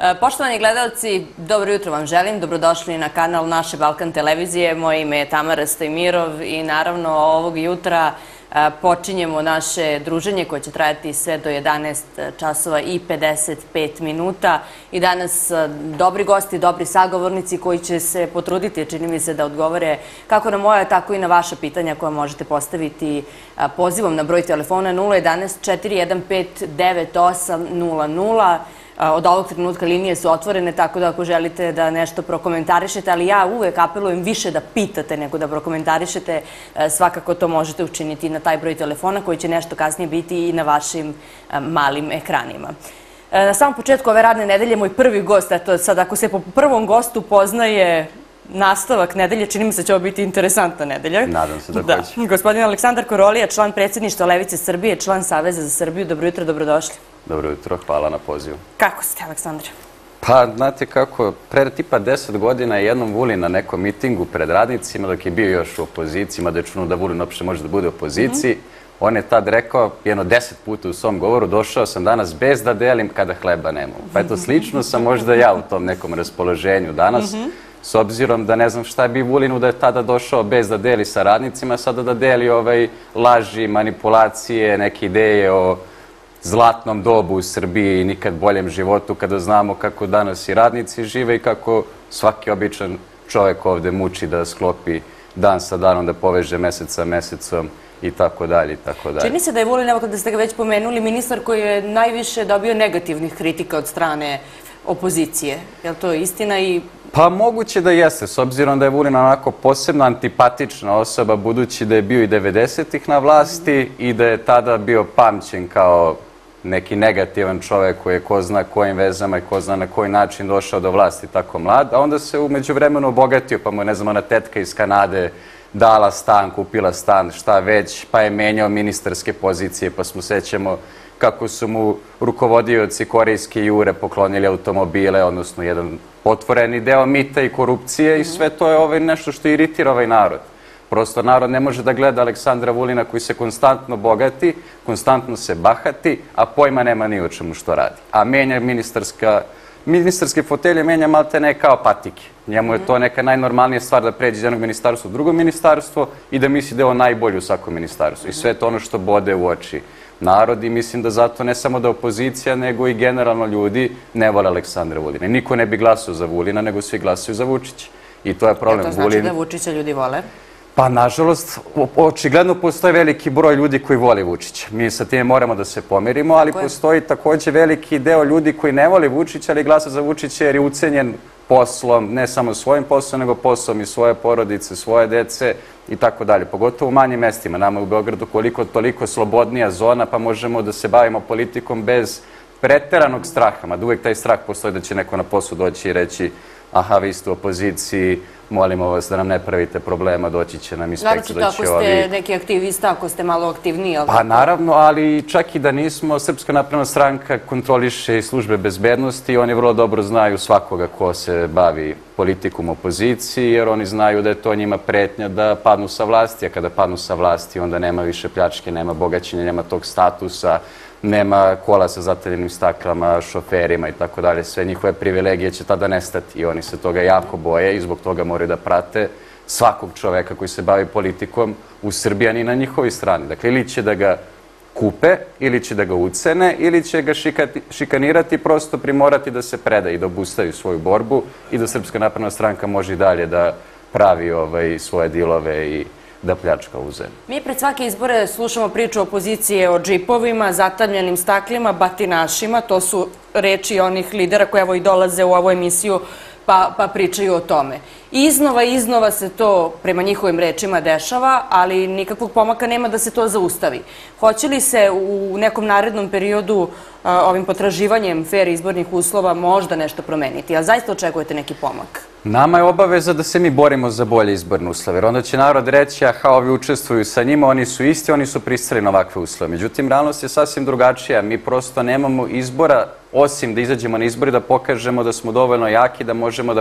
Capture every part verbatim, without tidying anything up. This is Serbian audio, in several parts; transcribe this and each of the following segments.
Poštovani gledalci, dobro jutro vam želim. Dobrodošli na kanal naše Balkan televizije. Moje ime je Tamara Stojmirov i naravno ovog jutra počinjemo naše druženje koje će trajati sve do jedanaest časova i pedeset pet minuta. I danas dobri gosti, dobri sagovornici koji će se potruditi, čini mi se, da odgovore kako na moja, tako i na vaša pitanja koja možete postaviti pozivom na broj telefona nula jedanaest četiri jedan pet devet osam nula nula. Od ovog trenutka linije su otvorene, tako da ako želite da nešto prokomentarišete, ali ja uvek apelujem više da pitate nego da prokomentarišete, svakako to možete učiniti na taj broj telefona koji će nešto kasnije biti i na vašim malim ekranima. Na samom početku ove radne nedelje moj prvi gost, eto sad ako se po prvom gostu poznaje nastavak nedelje, čini mi se da će ovo biti interesantna nedelja. Nadam se da hoće. Gospodin Aleksandar Korolija, član predsjedništva Levice Srbije, član Saveza za Srbiju. Dobro jutro, dobrodošli. Dobro jutro, hvala na pozivu. Kako ste, Aleksandar? Pa, znate kako, pre tipa deset godina je jednom Vulin na nekom mitingu pred radnicima, dok je bio još u opoziciji, mada je čuno da Vulin uopšte može da bude u opoziciji, on je tad rekao jedno deset puta u svom govoru: došao sam danas bez da delim kada hleba nemam. Pa eto, slično sam možda ja u tom nekom raspoloženju danas, s obzirom da ne znam šta bi Vulinu da je tada došao bez da deli sa radnicima, sada da deli ovaj laži, manipulacije, neke ideje o zlatnom dobu u Srbiji i nikad boljem životu, kada znamo kako danas i radnici žive i kako svaki običan čovjek ovde muči da sklopi dan sa danom, da poveže mesec sa mesecom i tako dalje i tako dalje. Čini se da je Vulin, evo kada ste ga već pomenuli, ministar koji je najviše dobio negativnih kritika od strane opozicije. Je li to istina? I pa moguće da jeste, s obzirom da je Vulin onako posebno antipatična osoba, budući da je bio i devedesetih na vlasti i da je tada bio pamćen kao neki negativan čovjek koji je ko zna kojim vezama i ko zna na koji način došao do vlasti tako mlad, a onda se umeđu vremenu obogatio, pa mu je, ne znam, ona tetka iz Kanade dala stan, kupila stan, šta već, pa je menjao ministarske pozicije, pa smo sećamo kako su mu rukovodioci korejske Jure poklonili automobile, odnosno jedan otvoreni deo mita i korupcije, i sve to je ovaj nešto što iritira ovaj narod. Prosto narod ne može da gleda Aleksandra Vulina koji se konstantno bogati, konstantno se bahati, a pojma nema ni o čemu što radi. A menja ministarska, ministarske fotelje menja malte ne kao patike. Njemu je to neka najnormalnija stvar da pređe iz jednog ministarstva u drugo ministarstvo i da misli da je on najbolji u svakom ministarstvu. I sve to ono što bode u oči narod, i mislim da zato ne samo da opozicija, nego i generalno ljudi ne vole Aleksandra Vulina. Niko ne bi glasao za Vulina, nego svi glasaju za Vučića. I to je problem. To znači da Vučića ljudi vole? Pa, nažalost, očigledno postoji veliki broj ljudi koji voli Vučića. Mi sa time moramo da se pomirimo, ali postoji također veliki deo ljudi koji ne voli Vučića, ali glasa za Vučića jer je ucenjen poslom, ne samo svojim poslom, nego poslom i svoje porodice, svoje dece i tako dalje. Pogotovo u manjim mestima. Nama u Beogradu koliko toliko slobodnija zona, pa možemo da se bavimo politikom bez preteranog straha. Mada uvijek taj strah postoji da će neko na poslu doći i reći: aha, vi ste u opoziciji, molimo vas da nam ne pravite problema, doći će nam inspekcija, da će ovi... Naravno, ako ste neki aktivista, ako ste malo aktivniji, ali... Pa naravno, ali čak i da nismo, Srpska napredna stranka kontroliše i službe bezbednosti i oni vrlo dobro znaju svakoga ko se bavi politikom opoziciji, jer oni znaju da je to njima pretnja da padnu sa vlasti, a kada padnu sa vlasti onda nema više pljačke, nema bogaćenja, nema tog statusa, nema kola sa zataljenim staklama, šoferima i tako dalje. Sve njihove privilegije će tada nestati i oni se toga jako boje i zbog toga moraju da prate svakog čoveka koji se bavi politikom u Srbiji, a ni na njihovi strani. Dakle, ili će da ga kupe, ili će da ga ucene, ili će ga šikanirati, prosto primorati da se preda i da obustavi svoju borbu i da Srpska napredna stranka može i dalje da pravi svoje dilove i da pljačka u zemlji. Mi pred svake izbore slušamo priču opozicije o džipovima, zatamljenim staklima, batinašima. To su reči onih lidera koji evo i dolaze u ovu emisiju pa pričaju o tome. Iznova i iznova se to prema njihovim rečima dešava, ali nikakvog pomaka nema da se to zaustavi. Hoće li se u nekom narednom periodu ovim potraživanjem fer izbornih uslova možda nešto promeniti? A zaista očekujete neki pomak? Nama je obaveza da se mi borimo za bolje izborne uslove, jer onda će narod reći: aha, ovi učestvuju sa njima, oni su isti, oni su pristali na ovakve uslove. Međutim, realnost je sasvim drugačija. Mi prosto nemamo izbora, osim da izađemo na izbori, da pokažemo da smo dovoljno jaki, da možemo da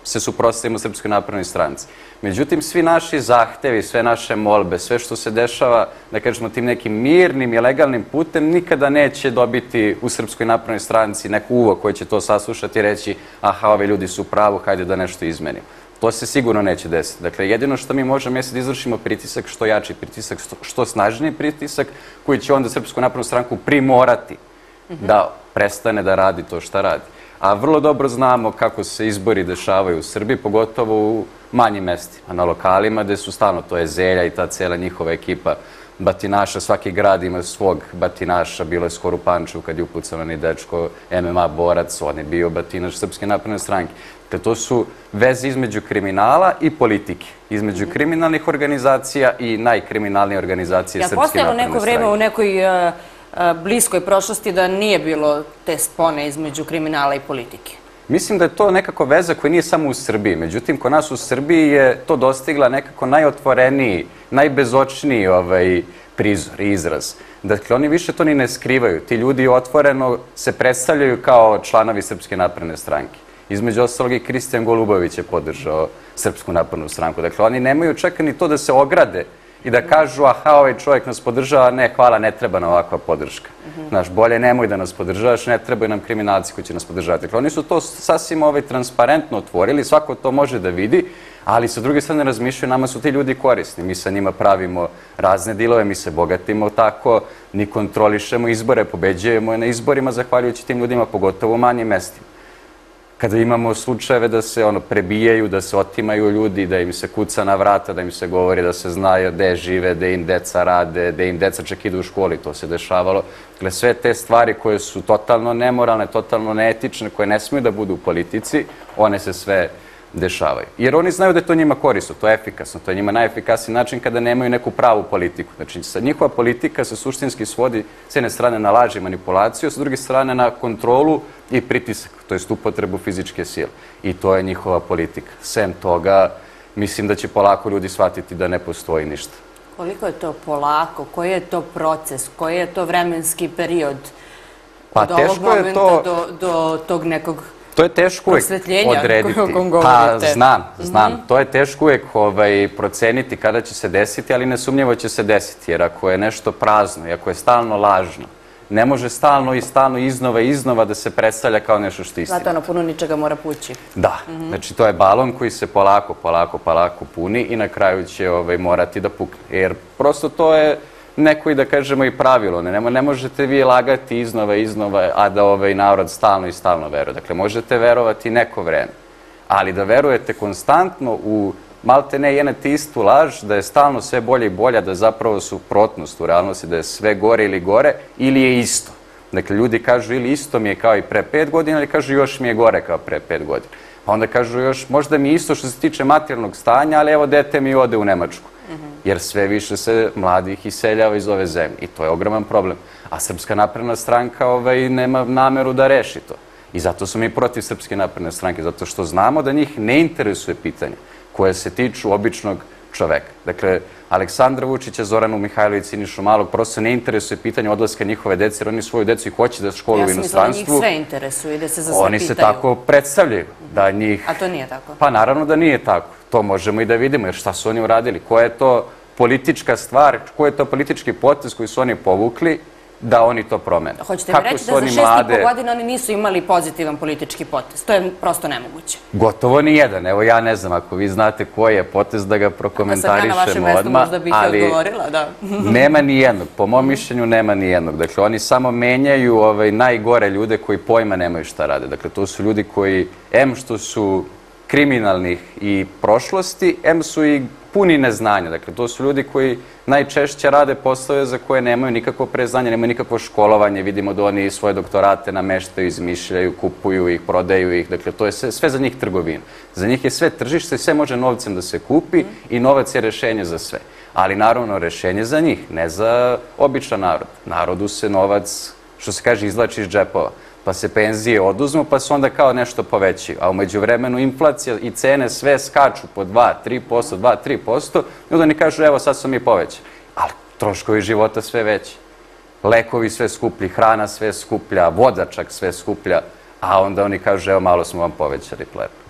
se suprotstavimo Srpskoj naprednoj stranci. Međutim, svi naši zahtevi, sve naše molbe, sve što se dešava, da kažemo, tim nekim mirnim i legalnim putem, nikada neće dobiti u Srpskoj naprednoj stranci neku uvo koji će to saslušati i reći aha, ovi ljudi su u pravu, hajde da nešto izmenimo. To se sigurno neće desiti. Dakle, jedino što mi možemo je da izvršimo pritisak, što jači pritisak, što snažniji pritisak, koji će onda Srpsku naprednu stranku primorati da prestane da radi to šta radi. A vrlo dobro znamo kako se izbori dešavaju u Srbiji, pogotovo u manjim mestima, na lokalima gde su stalno, to je Zelja i ta cela njihova ekipa batinaša, svaki grad ima svog batinaša, bilo je skoro u Pančevu kad je upucavani dečko, M M A borac, on je bio batinaš Srpske napredne stranke. Dakle, to su veze između kriminala i politike, između kriminalnih organizacija i najkriminalnije organizacije Srpske napredne stranke. Ja postojalo neko vreme u nekoj bliskoj prošlosti da nije bilo te spone između kriminala i politike? Mislim da je to nekako veza koja nije samo u Srbiji. Međutim, kod nas u Srbiji je to dostigla nekako najotvoreniji, najbezočniji prizor i izraz. Dakle, oni više to ni ne skrivaju. Ti ljudi otvoreno se predstavljaju kao članovi Srpske napredne stranke. Između ostalog i Kristijan Golubović je podržao Srpsku naprednu stranku. Dakle, oni nemaju čak ni to da se ograde i da kažu, aha, ovaj čovjek nas podržava, ne, hvala, ne treba nam ovakva podrška. Znaš, bolje nemoj da nas podržavaš, ne trebaju nam kriminalci koji će nas podržavati. Dakle, oni su to sasvim transparentno otvorili, svako to može da vidi, ali sa druge strane razmišljaju, nama su ti ljudi korisni. Mi sa njima pravimo razne dilove, mi se bogatimo tako, ni kontrolišemo izbore, pobeđujemo na izborima zahvaljujući tim ljudima, pogotovo u manjim mestima. Kada imamo slučajeve da se prebijaju, da se otimaju ljudi, da im se kuca na vrata, da im se govori da se znaju gde žive, gde im deca rade, gde im deca čak idu u školi, to se dešavalo. Dakle, sve te stvari koje su totalno nemoralne, totalno neetične, koje ne smiju da budu u politici, one se sve dešavaju. Jer oni znaju da je to njima korisno, to je efikasno, to je njima najefikasniji način kada nemaju neku pravu politiku. Znači, njihova politika se suštinski svodi s jedne strane na laž i manipulaciju, s druge strane na kontrolu i pritisak, to je upotrebu fizičke sile. I to je njihova politika. Sem toga, mislim da će polako ljudi shvatiti da ne postoji ništa. Koliko je to polako? Koji je to proces? Koji je to vremenski period od ovog momenta do tog nekog to je teško uvek odrediti. Pa, znam, znam. To je teško uvek proceniti kada će se desiti, ali nesumnjivo će se desiti. Jer ako je nešto prazno i ako je stalno lažno, ne može stalno i stalno iznova i iznova da se predstavlja kao nešto što je istina. Zato ono puno ničega mora pući. Da. Znači, to je balon koji se polako, polako, polako puni i na kraju će morati da pukne. Jer prosto to je neko i da kažemo i pravilo. Ne možete vi lagati iznova i iznova, a da ovaj narod stalno i stalno veruje. Dakle, možete verovati neko vreme, ali da verujete konstantno u malte ne jednete istu laž, da je stalno sve bolje i bolje, da je zapravo suprotnost u realnosti, da je sve gore ili gore, ili je isto. Dakle, ljudi kažu ili isto mi je kao i pre pet godina, ili kažu još mi je gore kao pre pet godina. Pa onda kažu još, možda mi je isto što se tiče materijalnog stanja, ali evo dete mi ode u Nemačku. Jer sve više se mladih iseljava iz ove zemlje. I to je ogroman problem. A Srpska napredna stranka nema nameru da reši to. I zato su mi protiv Srpske napredne stranke. Zato što znamo da njih ne interesuje pitanje koje se tiču običnog čoveka. Dakle, Aleksandra Vučića, Zoranu Mihajlović, Sinišu Malog, prosto ne interesuje pitanje odlaska njihove dece, jer oni svoju decu i hoće da školuju u inostranstvu. Ja sam mislila da njih sve interesuje i da se za sve pitaju. Oni se tako predstavljaju. A to nije tako? Pa naravno da nije tako. To možemo i da vidimo, jer šta su oni uradili? Koja je to politička stvar, koji je to politički potez koji su oni povukli da oni to promene? Hoćete mi reći da za šest i po godina oni nisu imali pozitivan politički potez? To je prosto nemoguće. Gotovo ni jedan. Evo, ja ne znam, ako vi znate koji je potez da ga prokomentarišemo odmah, ali... Sad ja na vašem mestu možda bih je odgovorila, da. Nema ni jednog. Po mom mišljenju nema ni jednog. Dakle, oni samo menjaju najgore ljude koji pojma nemaju šta rade. Dakle, to su ljudi koji, em što su kriminalnih i prošlosti, em su i puni neznanja. Dakle, to su ljudi koji najčešće rade poslove za koje nemaju nikakvo preznanje, nemaju nikakvo školovanje. Vidimo da oni svoje doktorate nameštaju, izmišljaju, kupuju ih, prodaju ih. Dakle, to je sve za njih trgovina. Za njih je sve tržište i sve može novcem da se kupi i novac je rešenje za sve. Ali naravno rešenje za njih, ne za običan narod. Narodu se novac, što se kaže, izvlači iz džepova. Pa se penzije oduzmu, pa se onda kao nešto povećaju. A umeđu vremenu inflacija i cene sve skaču po dva, tri posto, dva, tri posto, i onda oni kažu, evo, sad su mi povećali. Ali troškovi života sve veći. Lekovi sve skuplji, hrana sve skuplja, voda čak sve skuplja, a onda oni kažu, evo, malo smo vam povećali platu.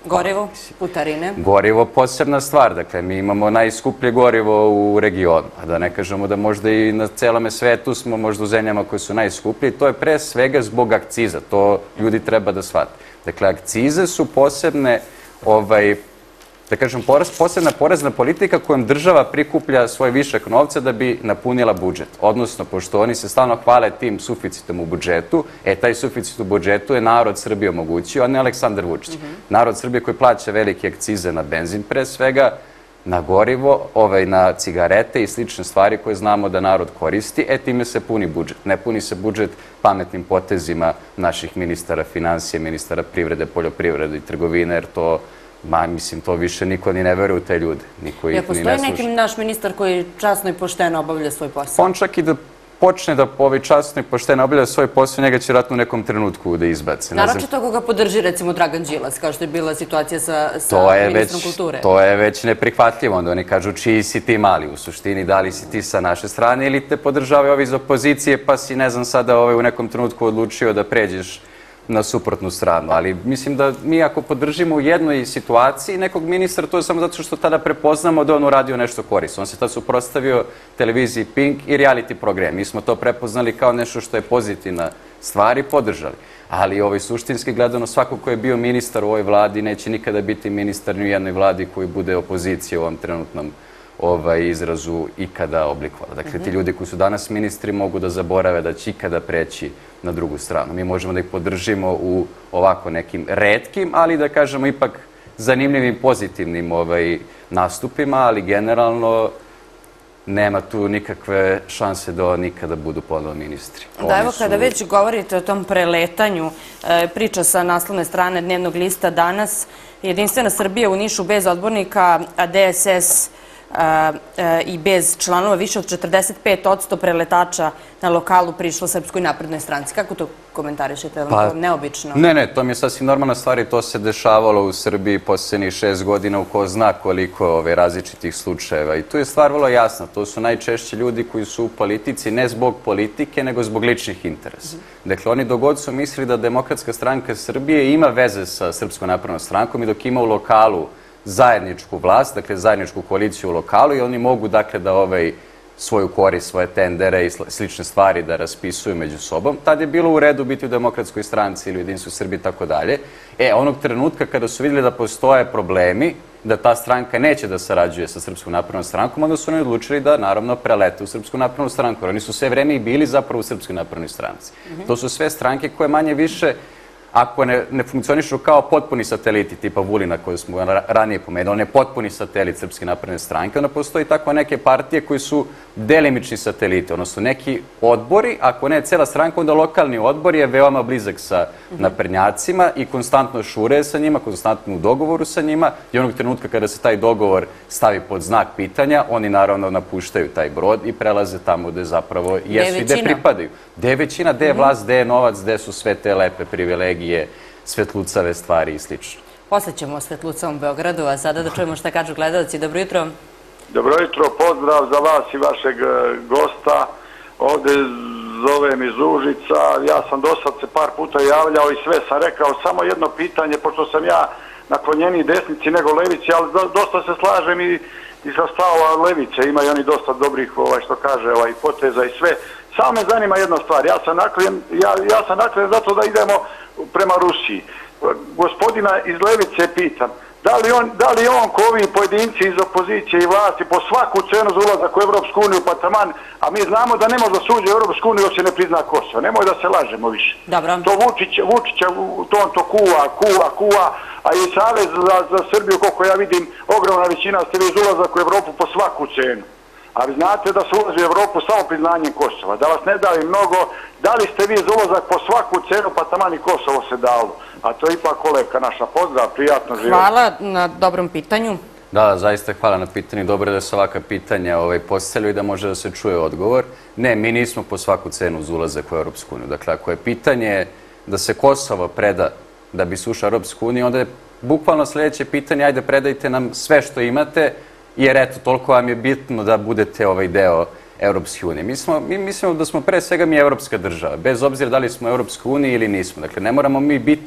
Gorivo, putarine. Gorivo posebna stvar, dakle mi imamo najskuplje gorivo u regionu, a da ne kažemo da možda i na celome svetu smo možda u zemljama koje su najskuplje, to je pre svega zbog akciza, to ljudi treba da shvate. Dakle, akcize su posebne, ovaj, da kažem, posebna porezna politika kojom država prikuplja svoj višak novca da bi napunila budžet. Odnosno, pošto oni se stalno hvale tim suficitom u budžetu, e, taj suficit u budžetu je narod Srbije omogućio, a ne Aleksandar Vučić. Narod Srbije koji plaća velike akcize na benzin, pre svega, na gorivo, ovaj, na cigarete i slične stvari koje znamo da narod koristi, e, time se puni budžet. Ne puni se budžet pametnim potezima naših ministara financije, ministara privrede, poljoprivrede i trgovine, jer to Ma, mislim, to više niko ni ne veruje u te ljude. Niko ih ni ne sluša. Postoji neki naš ministar koji časno i pošteno obavlja svoj posao? On čak i da počne da ovaj časno i pošteno obavlja svoj posao, njega će vratno u nekom trenutku da izbace. Naročito ako ga podrži, recimo, Dragan Đilas, kao što je bila situacija sa ministrom kulture. To je već neprihvatljivo. Onda oni kažu čiji si ti mali, u suštini, da li si ti sa naše strane ili te podržavaju ovi iz opozicije, pa si, ne znam, sada u nekom trenutku odlučio da pređeš na suprotnu stranu, ali mislim da mi ako podržimo u jednoj situaciji nekog ministra, to je samo zato što tada prepoznamo da on uradio nešto korisno. On se tada suprotstavio televiziji Pink i reality program. Mi smo to prepoznali kao nešto što je pozitivna stvar i podržali. Ali ovaj suštinski gledano, svako ko je bio ministar u ovoj vladi neće nikada biti ministar ni u jednoj vladi koji bude opozicija u ovom trenutnom ovaj izrazu ikada oblikovala. Dakle, ti ljudi koji su danas ministri mogu da zaborave da će ikada preći na drugu stranu. Mi možemo da ih podržimo u ovako nekim retkim, ali da kažemo ipak zanimljivim, pozitivnim ovaj, nastupima, ali generalno nema tu nikakve šanse da nikada budu ponovo ministri. Da, evo, kada već govorite o tom preletanju, priča sa naslovne strane Dnevnog lista danas, Jedinstvena Srbija u Nišu bez odbornika, a D S S i bez članova, više od četrdeset pet posto preletača na lokalu prišlo Srpskoj naprednoj stranci. Kako to komentarišete? Je li to neobično? Ne, ne, to mi je sasvim normalna stvar i to se dešavalo u Srbiji posljednjih šest godina u ko zna koliko različitih slučajeva. I tu je stvar vrlo jasna. To su najčešće ljudi koji su u politici ne zbog politike, nego zbog ličnih interesa. Dakle, oni dogod su mislili da Demokratska stranka Srbije ima veze sa Srpskom naprednom strankom i dok ima u lokalu zajedničku vlast, dakle zajedničku koaliciju u lokalu i oni mogu dakle da ovaj svoju korist, svoje tendere i slične stvari da raspisuju među sobom. Tad je bilo u redu biti u Demokratskoj stranci ili u Jedinstvu Srbije i tako dalje. E, onog trenutka kada su vidjeli da postoje problemi, da ta stranka neće da sarađuje sa Srpskom naprednom strankom, onda su oni odlučili da naravno prelete u Srpsku naprednu stranku. Jer oni su sve vreme i bili zapravo u Srpskoj naprednoj stranci. To su sve stranke koje manje više ako ne funkcionišu kao potpuni sateliti tipa Vulina koje smo ranije pomenuli, on je potpuni satelit Srpske napredne stranke, onda postoji tako neke partije koji su delimični sateliti, odnosno neki odbori, ako ne cela stranka, onda lokalni odbor je veoma blizak sa naprednjacima i konstantno šure sa njima, konstantno u dogovoru sa njima i onog trenutka kada se taj dogovor stavi pod znak pitanja, oni naravno napuštaju taj brod i prelaze tamo gde zapravo jesu i gde pripadaju. Gde je većina, gde je vlast, gde je novac, gde su sve te lepe privilegije, svetlucave stvari i slično. Posle ćemo o svetlucavom Beogradu, a sada da čujemo šta kažu gledalci. Dobro jutro. Dobro jutro, pozdrav za vas i vašeg gosta. Ovde zovem iz Užica. Ja sam do sad se par puta javljao i sve sam rekao. Samo jedno pitanje, pošto sam ja naklonjeniji desnici nego levici, ali dosta se slažem i sa stavova levice. Imaju oni dosta dobrih, što kaže, poteza i sve. Samo me zanima jedna stvar. Ja sam naklen zato da idemo prema Rusiji. Gospodina iz levice pitam, da li on ko ovi pojedinci iz opozicije i vlasti po svaku cenu za ulazak u Evropsku uniju pa taman, a mi znamo da ne može da se uđe u Evropsku uniju dok se ne prizna Kosovo. Nemoj da se lažemo više. To Vučića, to on to kuva, kuva, kuva, a i Savez za Srbiju, koliko ja vidim, ogromna većina ste vi iz ulazak u Evropu po svaku cenu. A vi znate da se ulazi u Evropu samo priznanjem Kosova. Da vas ne dali mnogo, da li ste vi za ulazak po svaku cenu, pa taman i Kosovo se dalo. A to je ipak kolevka naša. Pozdrav, prijatno živjeti. Hvala na dobrom pitanju. Da, zaista hvala na pitanju. Dobro je da se ovaka pitanja postavljaju i da može da se čuje odgovor. Ne, mi nismo po svaku cenu za ulazak u Europsku uniju. Dakle, ako je pitanje da se Kosovo preda da bi se ušao u Europsku uniju, onda je bukvalno sljedeće pitanje, ajde predajte nam sve što imate, jer eto, toliko vam je bitno da budete ovaj deo Europske unije. Mi mislimo da smo pre svega mi evropska država, bez obzira da li smo u Europskoj uniji ili nismo. Dakle, ne moramo mi biti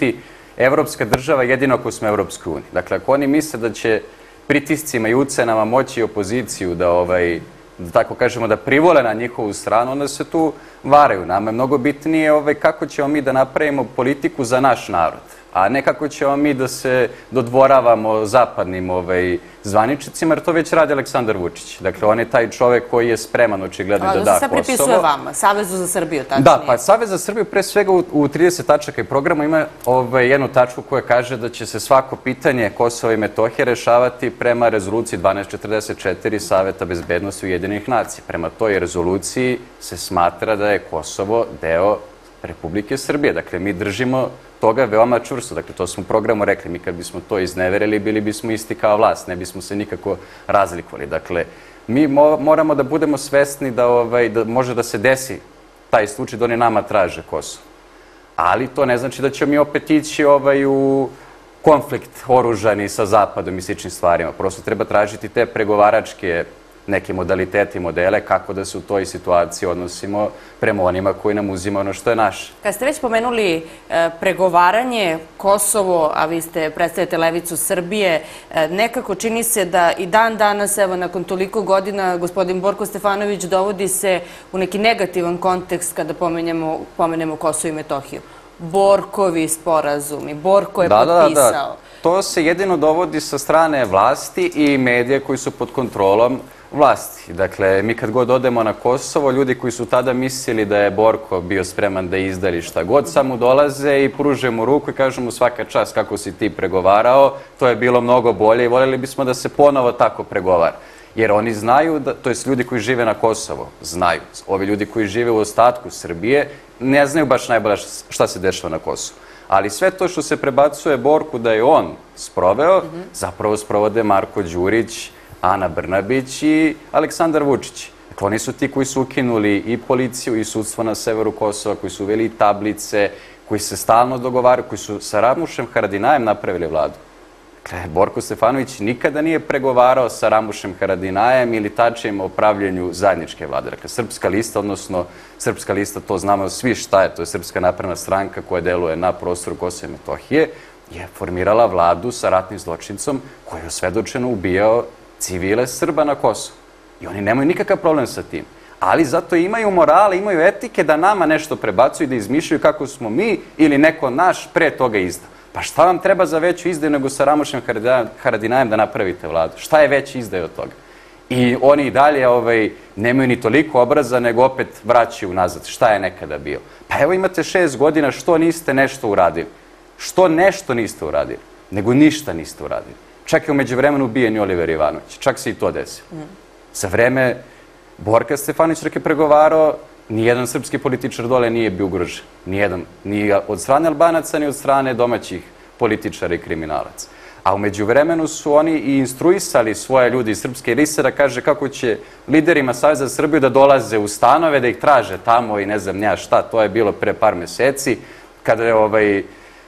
evropska država jedino ako smo Evropskoj uniji. Dakle, ako oni misle da će pritiscima i ucenama moći opoziciju da, ovaj, da tako kažemo, da privole na njihovu stranu, onda se tu varaju. Nama je mnogo bitnije ovaj, kako ćemo mi da napravimo politiku za naš narod, a ne kako ćemo mi da se dodvoravamo zapadnim ovaj, zvaničnicima, jer to već radi Aleksandar Vučić. Dakle, on je taj čovek koji je spreman očigledno da da Kosovo. A, da se sve pripisuje vama, Savezu za Srbiju, tačnije. Da, pa Savez za Srbiju pre svega u, u trideset tačaka i programa ima ovaj, jednu tačku koja kaže da će se svako pitanje Kosova i Metohije rešavati prema rezoluciji dvanaest četrdeset četiri Saveta bezbednosti Ujedinjenih nacija. Prema toj rezoluciji se smatra da je Kosovo deo Republike Srbije. Dakle, mi držimo toga veoma čvrsto. Dakle, to smo u programu rekli. Mi kad bismo to izneverili, bili bismo isti kao vlast. Ne bismo se nikako razlikovali. Dakle, mi mo moramo da budemo svesni da, ovaj, da može da se desi taj slučaj da oni nama traže Kosovo. Ali to ne znači da ćemo mi opet ići ovaj, u konflikt oružani sa Zapadom i sličnim stvarima. Prosto treba tražiti te pregovaračke neke modalitete i modele kako da se u toj situaciji odnosimo prema onima koji nam uzima ono što je naše. Kad ste već pomenuli e, pregovaranje, Kosovo, a vi ste predstavljate levicu Srbije, e, nekako čini se da i dan danas, evo nakon toliko godina, gospodin Borko Stefanović dovodi se u neki negativan kontekst kada pomenemo, pomenemo Kosovo i Metohiju. Borkovi sporazumi, Borko je da, potpisao. Da, da, da. To se jedino dovodi sa strane vlasti i medija koji su pod kontrolom vlasti. Dakle, mi kad god odemo na Kosovo, ljudi koji su tada mislili da je Borko bio spreman da izdali šta god, samo dolaze i pruže mu ruku i kažu mu svaka čast kako si ti pregovarao, to je bilo mnogo bolje i voljeli bismo da se ponovo tako pregovara. Jer oni znaju, da, to jest ljudi koji žive na Kosovo, znaju. Ovi ljudi koji žive u ostatku Srbije ne znaju baš najbolje šta se dešava na Kosovu. Ali sve to što se prebacuje Borku da je on sproveo, mm-hmm. zapravo sprovode Marko Đurić, Ana Brnabić i Aleksandar Vučić. Dakle, oni su ti koji su ukinuli i policiju i sudstvo na severu Kosova, koji su uveli tablice, koji se stalno dogovaraju, koji su sa Ramušem Haradinajem napravili vladu. Dakle, Borko Stefanović nikada nije pregovarao sa Ramušem Haradinajem ili tačijem o pravljenju zajedničke vlade. Dakle, Srpska lista, odnosno Srpska lista, to znamo svi šta je, to je Srpska napredna stranka koja deluje na prostoru Kosova i Metohije, je formirala vladu sa ratnim zločincom koji je osvedočeno ubijao civile Srba na Kosovu. I oni nemaju nikakav problem sa tim. Ali zato imaju morale, imaju etike da nama nešto prebacuju i da izmišljaju kako smo mi ili neko naš pre toga izdao. Pa šta vam treba za veću izdaju nego sa Ramušem Haradinajem da napravite vladu? Šta je veći izdaj od toga? I oni i dalje ovaj, nemaju ni toliko obraza, nego opet vraćaju nazad. Šta je nekada bio? Pa evo imate šest godina, što niste nešto uradili? Što nešto niste uradili? Nego ništa niste uradili. Čak je umeđu vremenu ubijen i Oliver Ivanović. Čak se i to desilo. Mm. Za vreme Borka Stefanović dok je pregovarao, nijedan srpski političar dole nije bio ugrožen. Nijedan. Ni od strane Albanaca, ni od strane domaćih političara i kriminalaca. A umeđu vremenu su oni i instruisali svoje ljudi iz Srpske liste da kaže kako će liderima Saveza za Srbiju da dolaze u stanove, da ih traže tamo i ne znam nja šta. To je bilo pre par meseci, kada je ovaj...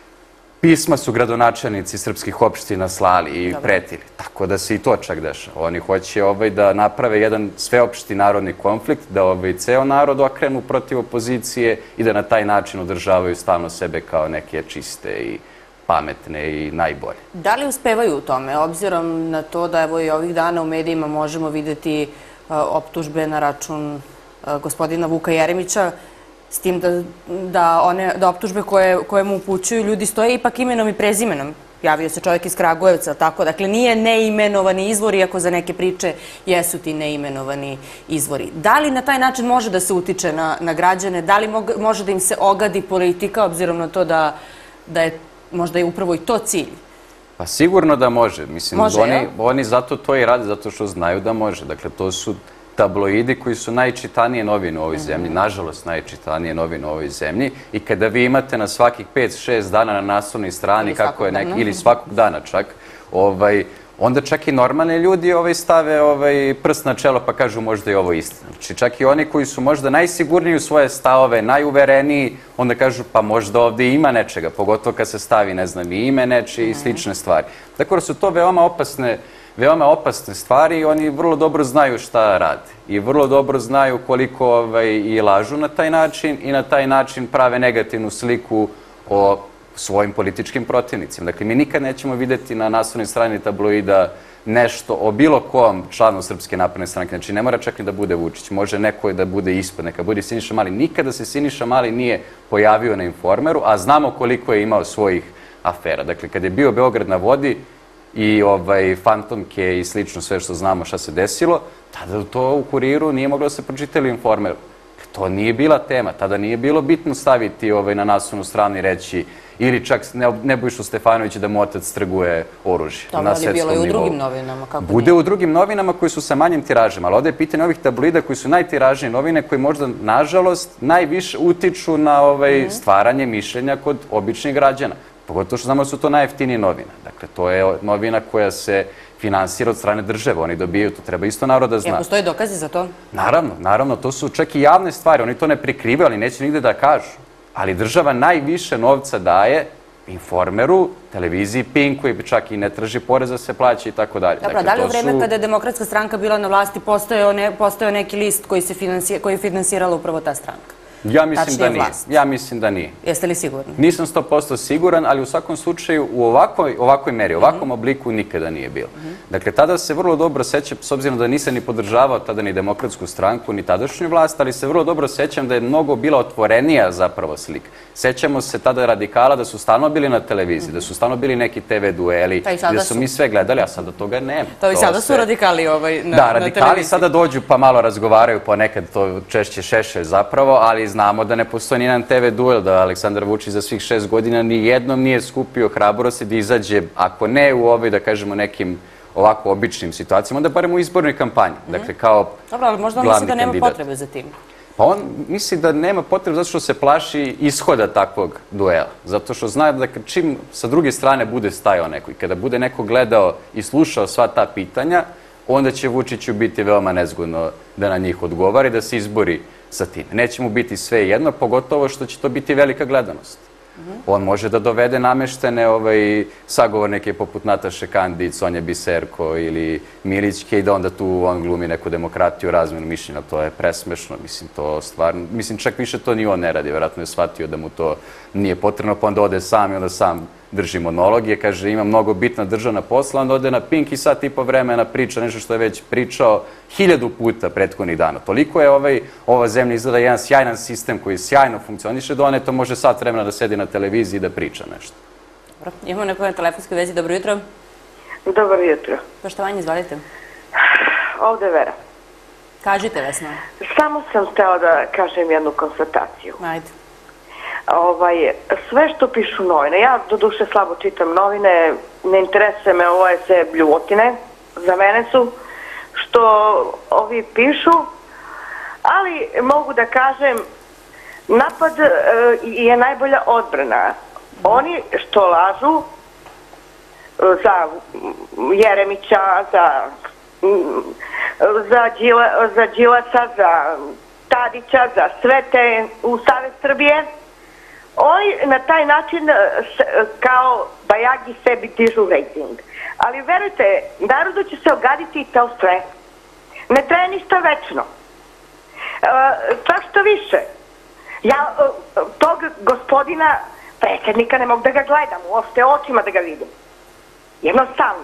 pisma su gradonačelnici srpskih opština slali i pretili. Tako da se i to čak dešava. Oni hoće ovaj, da naprave jedan sveopšti narodni konflikt, da ovaj, ceo narod okrenu protiv opozicije i da na taj način održavaju stalno sebe kao neke čiste i pametne i najbolje. Da li uspevaju u tome, obzirom na to da evo i ovih dana u medijima možemo videti uh, optužbe na račun uh, gospodina Vuka Jeremića, s tim da, da, one, da optužbe koje, koje mu upućuju ljudi stoje ipak imenom i prezimenom. Javio se čovjek iz Kragujevca, tako. Dakle, nije neimenovani izvor, iako za neke priče jesu ti neimenovani izvori. Da li na taj način može da se utiče na, na građane? Da li mog, može da im se ogadi politika, obzirom na to da, da je možda je upravo i to cilj? Pa sigurno da može. Mislim, može, oni, oni zato to i rade, zato što znaju da može. Dakle, to su tabloidi koji su najčitanije novine u ovoj zemlji, nažalost najčitanije novine u ovoj zemlji, i kada vi imate na svakih pet šest dana na naslovnoj strani, kako je neki, ili svakog dana čak, ovaj, onda čak i normalni ljudi ovaj, stave ovaj, prst na čelo pa kažu možda je ovo istina. Znači čak i oni koji su možda najsigurniji u svoje stavove, najuvereniji, onda kažu pa možda ovdje ima nečega, pogotovo kad se stavi, ne znam, i ime nečije i slične stvari. Tako da su to veoma opasne veoma opasne stvari i oni vrlo dobro znaju šta rade. I vrlo dobro znaju koliko ovaj, i lažu na taj način i na taj način prave negativnu sliku o svojim političkim protivnicima. Dakle, mi nikad nećemo vidjeti na naslovnoj strani tabloida nešto o bilo kom članu Srpske napredne stranke. Znači, ne mora čak ni da bude Vučić, može neko da bude ispod, neka bude Siniša Mali. Nikada se Siniša Mali nije pojavio na Informeru, a znamo koliko je imao svojih afera. Dakle, kad je bio Beograd na vodi i ovaj, fantomke i slično sve što znamo šta se desilo, tada to u Kuriru nije moglo da se pročitali u Informeru. To nije bila tema, tada nije bilo bitno staviti ovaj, na naslovnu stranu i reći ili čak Nebojšu Stefanovića da mu otac trguje oružje. To ali bilo i u drugim novinama. Kako Bude u drugim novinama koji su sa manjim tiražima, ali ovdje je pitanje ovih tabloida koji su najtiražnije novine, koji možda, nažalost, najviše utiču na ovaj, stvaranje mišljenja kod običnih građana. Pogotovo što znamo da su to najjeftinije novine. Dakle, to je novina koja se finansira od strane države. Oni dobijaju, to treba isto narod da zna. Ja, postoje dokazi za to? Naravno, naravno, to su čak i javne stvari. Oni to ne prikrivaju, ali neće nigde da kažu. Ali država najviše novca daje Informeru, televiziji Pink, koji čak i ne traži porez da se plaća i tako dalje. Dobro, da li u vreme kada je Demokratska stranka bila na vlasti postojao neki list koji je finansirala upravo ta stranka? Ja mislim da nije. Ja mislim da nije. Jeste li sigurni? Nisam sto posto siguran, ali u svakom slučaju u ovakvoj meri, u ovakvom obliku nikada nije bilo. Dakle, tada se vrlo dobro sećam, s obzirom da nisam ni podržavao tada ni Demokratsku stranku, ni tadašnju vlast, ali se vrlo dobro sećam da je mnogo bila otvorenija zapravo slika. Sećamo se tada radikala da su stalno bili na televiziji, da su stalno bili neki te ve dueli, gdje su mi sve gledali, a sada toga nema. To i sada su radikali na televiziji. Da, radikali sada dođu pa malo razgovaraju, pa nekad to češće Šešelj zapravo, ali znamo da ne postoji ni jedan te ve duel, da Aleksandar Vučić za svih šest godina ni jednom nije skupio hrabrosti da izađe, ako ne u ovoj, da kažemo, nekim ovako običnim situacijama, onda barem u izbornoj kampanji. Dakle, kao glavni kandidat. Dobro, ali možda on misli da nema potrebe za tim. Pa on misli da nema potrebe zato što se plaši ishoda takvog duela. Zato što zna da čim sa druge strane bude stajao neko i kada bude neko gledao i slušao sva ta pitanja, onda će Vučiću biti veoma nezgodno da na njih odgovori, da se izbori sa tim. Neće mu biti sve jedno, pogotovo što će to biti velika gledanost. On može da dovede nameštene sagovornike poput Nataše Kandić, Sonje Biserko ili Milićke i da onda tu on glumi neku demokratiju, razmenu mišljenja. To je presmešno, mislim, to stvarno, mislim, čak više to ni on ne radi, vjerojatno je shvatio da mu to nije potrebno, pa onda ode sam i onda sam drži monologije, kaže ima mnogo bitna državna posla, onda ode na Pink i sat i po vremena priča nešto što je već pričao hiljadu puta prethodnih dana. Toliko je ova zemlja izgleda jedan sjajan sistem koji sjajno funkcioniše, da on eto može sat vremena da sedi na televiziji i da priča nešto. Dobro, imamo neko na telefonskoj vezi, dobro jutro. Dobro jutro. Poštovanje, izvalite. Ovde je Vera. Kažite, Vesna. Samo sam htela da kažem jednu konstataciju. Ajde. Sve što pišu novine, ja do duše slabo čitam novine, ne interesuje me, ovo je sve bljuvotine, za mene su, što ovi pišu, ali mogu da kažem, napad je najbolja odbrana. Oni što lažu za Jeremića, za Đilasa, za Tadića, za sve te u Savez Srbije, oni na taj način kao bajagi sebi dižu rejting. Ali verujte, narodu će se ogaditi i to sve. Ne traje ništa večno. Čak što više. Ja tog gospodina predsjednika ne mogu da ga gledam, uopšte očima da ga vidim. Jednostavno.